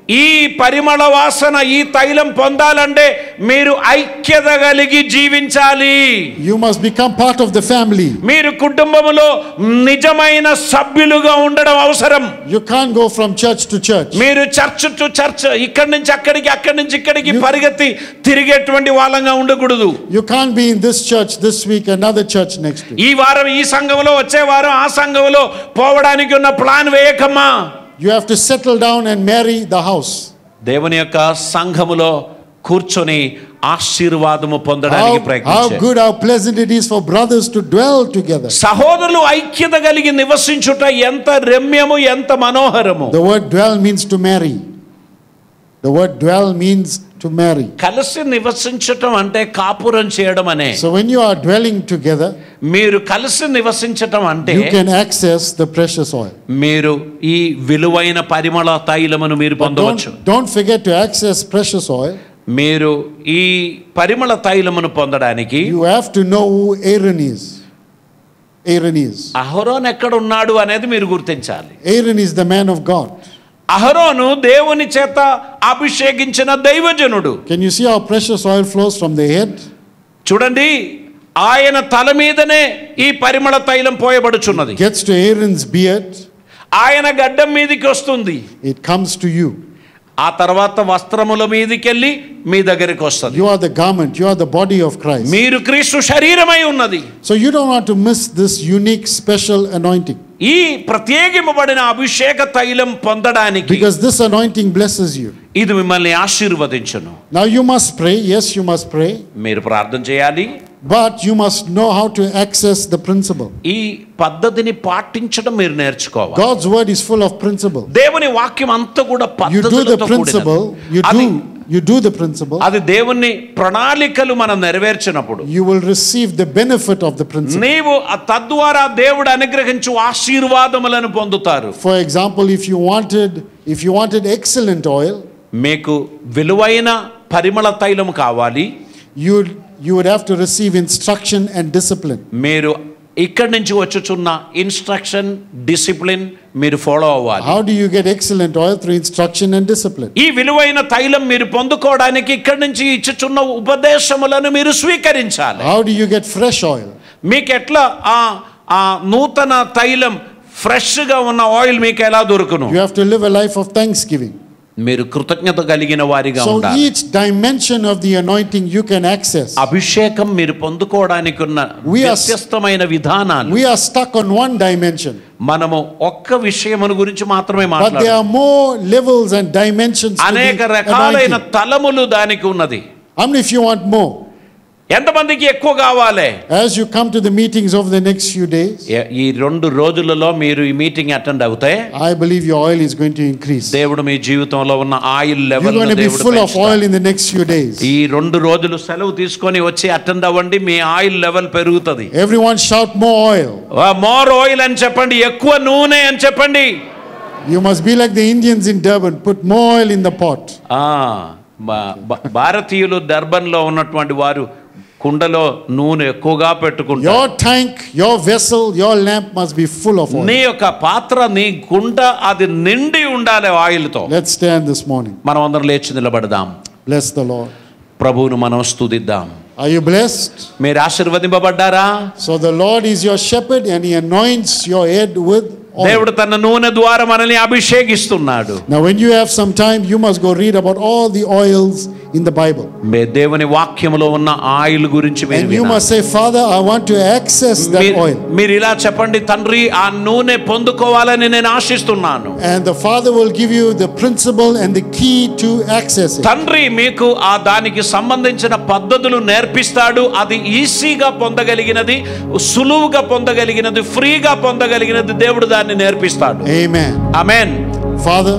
ఈ పరిమళ వాసన ఈ తైలం పొందాలంటే మీరు ఐక్యత కలిగి జీవించాలి.
You must become part of the family.
మీరు కుటుంబములో నిజమైన సభ్యులుగా ఉండడం అవసరం.
You can't go from church to church.
మీరు చర్చ్ టు చర్చ్, ఇక్కడి నుంచి అక్కడికి అక్కడి నుంచి ఇక్కడికి పరిగెత్తి తిరిగేటువంటి వాళ్ళంగా ఉండకూడదు.
You can't be in this church this week, another church next week.
ఈ వారం ఈ సంఘంలో, వచ్చే వారం ఆ సంఘంలో పోవడానికి ఉన్న ప్లాన్ వేయకమ్మా.
You have to settle down and marry the house.
దేవుని యొక్క సంఘములో కూర్చొని ఆశీర్వాదము పొందడానికి
How, how
ప్రయత్నించండి.
good, how pleasant it is for brothers to dwell together.
సహోదరులు ఐక్యత కలిగి నివసించుట ఎంత రమ్యము, ఎంత మనోహరము.
The word dwell means to marry. The word dwell means to marry.
కలిసి నివసించటం అంటే కాపురం చేయడం అనే.
So when you are dwelling together,
మీరు కలిసి నివసించటం అంటే
you can access the precious oil.
మీరు ఈ విలువైన పరిమళ తైలమును మీరు పొందవచ్చు.
Don't, don't forget to access precious oil.
మీరు ఈ పరిమళ తైలమును పొందడానికి
You have to know who Aaron is. Aaron is.
అహరోను ఎక్కడ ఉన్నాడు అనేది మీరు గుర్తించాలి.
Aaron is the man of God.
అహరోను దేవుని చేత అభిషేకించిన దైవజనుడు.
Can you see how precious oil flows from the head?
చూడండి, ఆయన తల మీదనే ఈ పరిమళ తైలం పోయబడుచున్నది.
Gets to Aaron's beard.
ఆయన గడ్డం మీదికి వస్తుంది.
It comes to you.
ఆ తర్వాత వస్త్రముల మీదికెళ్ళి మీ దగ్గరికి వస్తుంది.
You are the garment. You are the body of Christ.
మీరు క్రీస్తు శరీరమై ఉన్నది.
So you don't want to miss this unique, special anointing.
ఈ ప్రత్యేకింపబడిన అభిషేక తైలం పొందడానికి,
Because this anointing blesses you.
ఇది మిమ్మల్ని ఆశీర్వదించును.
Now you must pray. Yes, you must pray.
మీరు ప్రార్థన చేయాలి.
But you must know how to access the principle.
ఈ పద్ధతిని పాటించడం మీరు నేర్చుకోవాలి.
God's word is full of principle.
దేవుని వాక్యం అంతా కూడా
You do the
పద్ధతులతో
principle.
కూడినది.
You
అది
do. You do the principle.
అది దేవుని ప్రణాళికలు మనం నెరవేర్చినప్పుడు
You will receive the benefit of the principle.
నీవు ఆ తద్వారా దేవుడు అనుగ్రహించు ఆశీర్వాదములను పొందుతారు.
For example, if you wanted, if you wanted excellent oil,
మీకు విలువైన పరిమళ తైలం కావాలి,
you would, you would have to receive instruction and discipline.
మీరు ఇక్కడి నుంచి వచ్చుచున్న ఇన్స్ట్రక్షన్, డిసిప్లిన్ మీరు ఫాలో అవ్వాలి.
How do you get excellent oil? Through instruction and discipline.
ఈ విలువైన తైలం మీరు పొందుకోవడానికి ఇక్కడి నుంచి ఇచ్చుచున్న ఉపదేశములను మీరు స్వీకరించాలి.
How do you get fresh oil?
మీకు ఎట్లా ఆ ఆ నూతన తైలం ఫ్రెష్ గా ఉన్న ఆయిల్ మీకు ఎలా దొరుకును?
You have to live a life of thanksgiving.
మీరు కృతజ్ఞత కలిగిన వారిగా
So
ఉండాలి.
each dimension of the anointing you can access.
అభిషేకం మీరు పొందుకోవడానికి ఉన్న
We are-
వ్యత్యస్తమైన విధానాలు.
We are stuck on one dimension,
మనము ఒక్క విషయమును గురించి మాత్రమే
but there
మాట్లాడాలి.
are more levels and dimensions to
అనేక
the
రకాలైన
anointing.
తలములు దానికి ఉన్నది.
How many of you want more?
ఎంతమందికి ఎక్కువ కావాలి?
As you come to the meetings over the next few days,
ఏ- ఈ రెండు రోజులలో మీరు ఈ మీటింగ్ అటెండ్ అవుతే
I believe your oil is going to increase.
దేవుడు మీ జీవితంలో ఉన్న oil
You're
level
going to be full of oil in the next few days.
ఈ రెండు రోజులు సెలవు తీసుకొని వచ్చి అటెండ్ అవ్వండి, మీ ఆయిల్ లెవెల్ పెరుగుతుంది.
Everyone shout more oil.
More oil అని చెప్పండి, ఎక్కువ నూనె అని చెప్పండి.
You must be like the Indians in Durban, put more oil in the pot.
ఆ బా- బా- భారతీయులు డర్బన్లో ఉన్నటువంటి వారు కుండలో నూనె ఎక్కువగా పెట్టుకుంటారు.
Your tank, your vessel, your lamp must be full of oil.
నీ యొక్క పాత్ర, నీ కుండ అది నిండి ఉండాలి ఆయిల్తో.
Let's stand this morning.
మనం అందరం లేచి నిలబడదాం.
Bless the Lord.
ప్రభువును మనం స్తుతిద్దాం.
Are you blessed?
మీరు ఆశీర్వదింపబడ్డారా?
So the Lord is your shepherd and he anoints your head with oil.
దేవుడు తన నూనె ద్వారా మనల్ని అభిషేకిస్తున్నాడు.
Now when you have some time, you must go read about all the oils in the Bible.
మే దేవుని వాక్యములో ఉన్న oil గురించి మీరు
And you
వినాలి.
must say, Father, I want to access that
మీరు-
oil.
మీరు ఇలా చెప్పండి, తండ్రి ఆ నూనె పొందుకోవాలని నేను ఆశిస్తున్నాను.
And the Father will give you the principle and the key to access it.
తండ్రి మీకు ఆ దానికి సంబంధించిన పద్ధతులు నేర్పిస్తాడు. అది ఈజీగా పొందగలిగినది, సులువుగా పొందగలిగినది, ఫ్రీగా పొందగలిగినది దేవుడు దాన్ని నేర్పిస్తాడు.
Amen.
Amen.
Father,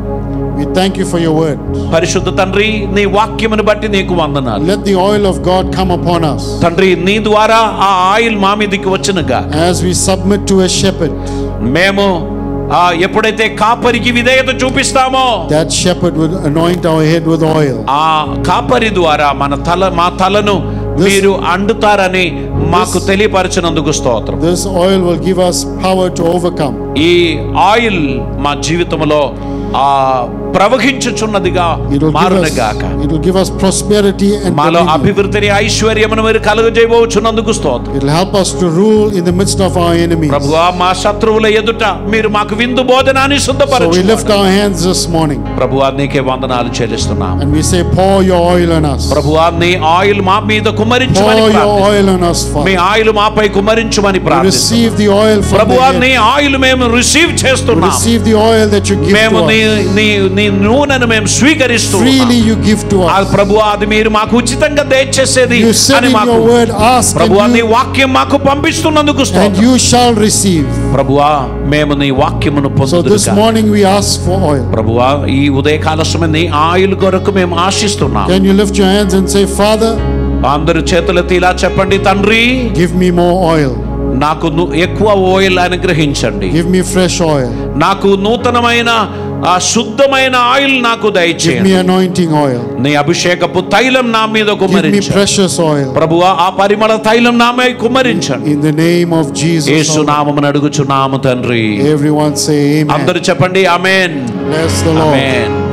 we thank you for your word.
పరిశుద్ధ తండ్రి, నీ వాక్యమును బట్టి నీకు వందనాలు.
Let the oil of God come upon us
తండ్రి, నీ ద్వారా ఆ ఆయిల్ మా మీదికి వచ్చునుగా.
as we submit to a shepherd.
మేము ఆ ఎప్పుడైతే కాపరికి విధేయత చూపిస్తామో
That shepherd will anoint our head with oil.
ఆ కాపరి ద్వారా మన తల మా తలను మీరు అండుతారని మాకు తెలియపరచినందుకు స్తోత్రం.
This oil will give us power to overcome.
ఈ ఆయిల్ మా జీవితంలో ఆ ప్రవహించుచున్నదిగా
It will give us,
మారునగాక.
it will give us prosperity and
మాలో
dominion.
అభివృద్ధిని ఐశ్వర్యమును మీరు కలుగజేయబోచున్నందుకు స్తోత్రం.
It will help us to rule in the midst of our enemies.
ప్రభువా, మా శత్రువుల ఎదుట మీరు మాకు విందు భోజనాన్ని
So we
సిద్ధపరచు.
lift our hands this morning
ప్రభువా, నీకే వందనాలు చెల్లిస్తున్నాం.
and we say, pour your oil on us.
ప్రభువా, నీ ఆయిల్ మా మీద కుమ్మరించమని
Pour your
ప్రార్థిస్తున్నాం.
oil on us,
మీ
Father.
ఆయిల్ మాపై కుమ్మరించమని
We
ప్రార్థిస్తున్నాం.
receive the oil from the
ప్రభువా,
head.
నీ ఆయిల్ మేము రిసీవ్
We
చేస్తున్నాం.
receive the oil that you give
మేము
to
నీ
us.
నీ నీ నూనెను మేము స్వీకరిస్తూ
Freely you give to
ఆ
us.
ప్రభువా, అది మీరు మాకు ఉచితంగా దయచేసేది
You said
అని
in
మాకు
your word, ask
ప్రభువా,
and
నీ
you,
వాక్యం మాకు పంపిస్తున్నందుకు
and
స్తోత్రం.
you shall receive.
ప్రభువా, మేము నీ వాక్యమును
So this
పొందుదురుగాక.
morning we ask for oil.
ప్రభువా, ఈ ఉదయకాల సమయం నీ ఆయిల్ కొరకు మేము ఆశిస్తున్నాం.
Can you lift your hands and say, Father,
అందరు చేతులెత్తి ఇలా చెప్పండి, తండ్రి
give me more oil.
నాకు ను- ఎక్కువ ఆయిల్ అనుగ్రహించండి.
Give me fresh oil.
నాకు నూతనమైన ఆ శుద్ధమైన ఆయిల్ నాకు
Give me
దయచేయండి.
anointing oil.
నీ అభిషేకపు తైలం నా మీద
Give me
కుమ్మరించండి.
precious oil.
ప్రభువా, ఆ పరిమళ తైలం నా మీద కుమ్మరించండి.
In the name of Jesus.
యేసు నామమున అడుగుచున్నాము తండ్రి.
Everyone say amen.
అందరూ చెప్పండి ఆమేన్.
Bless the Lord.
ఆమేన్.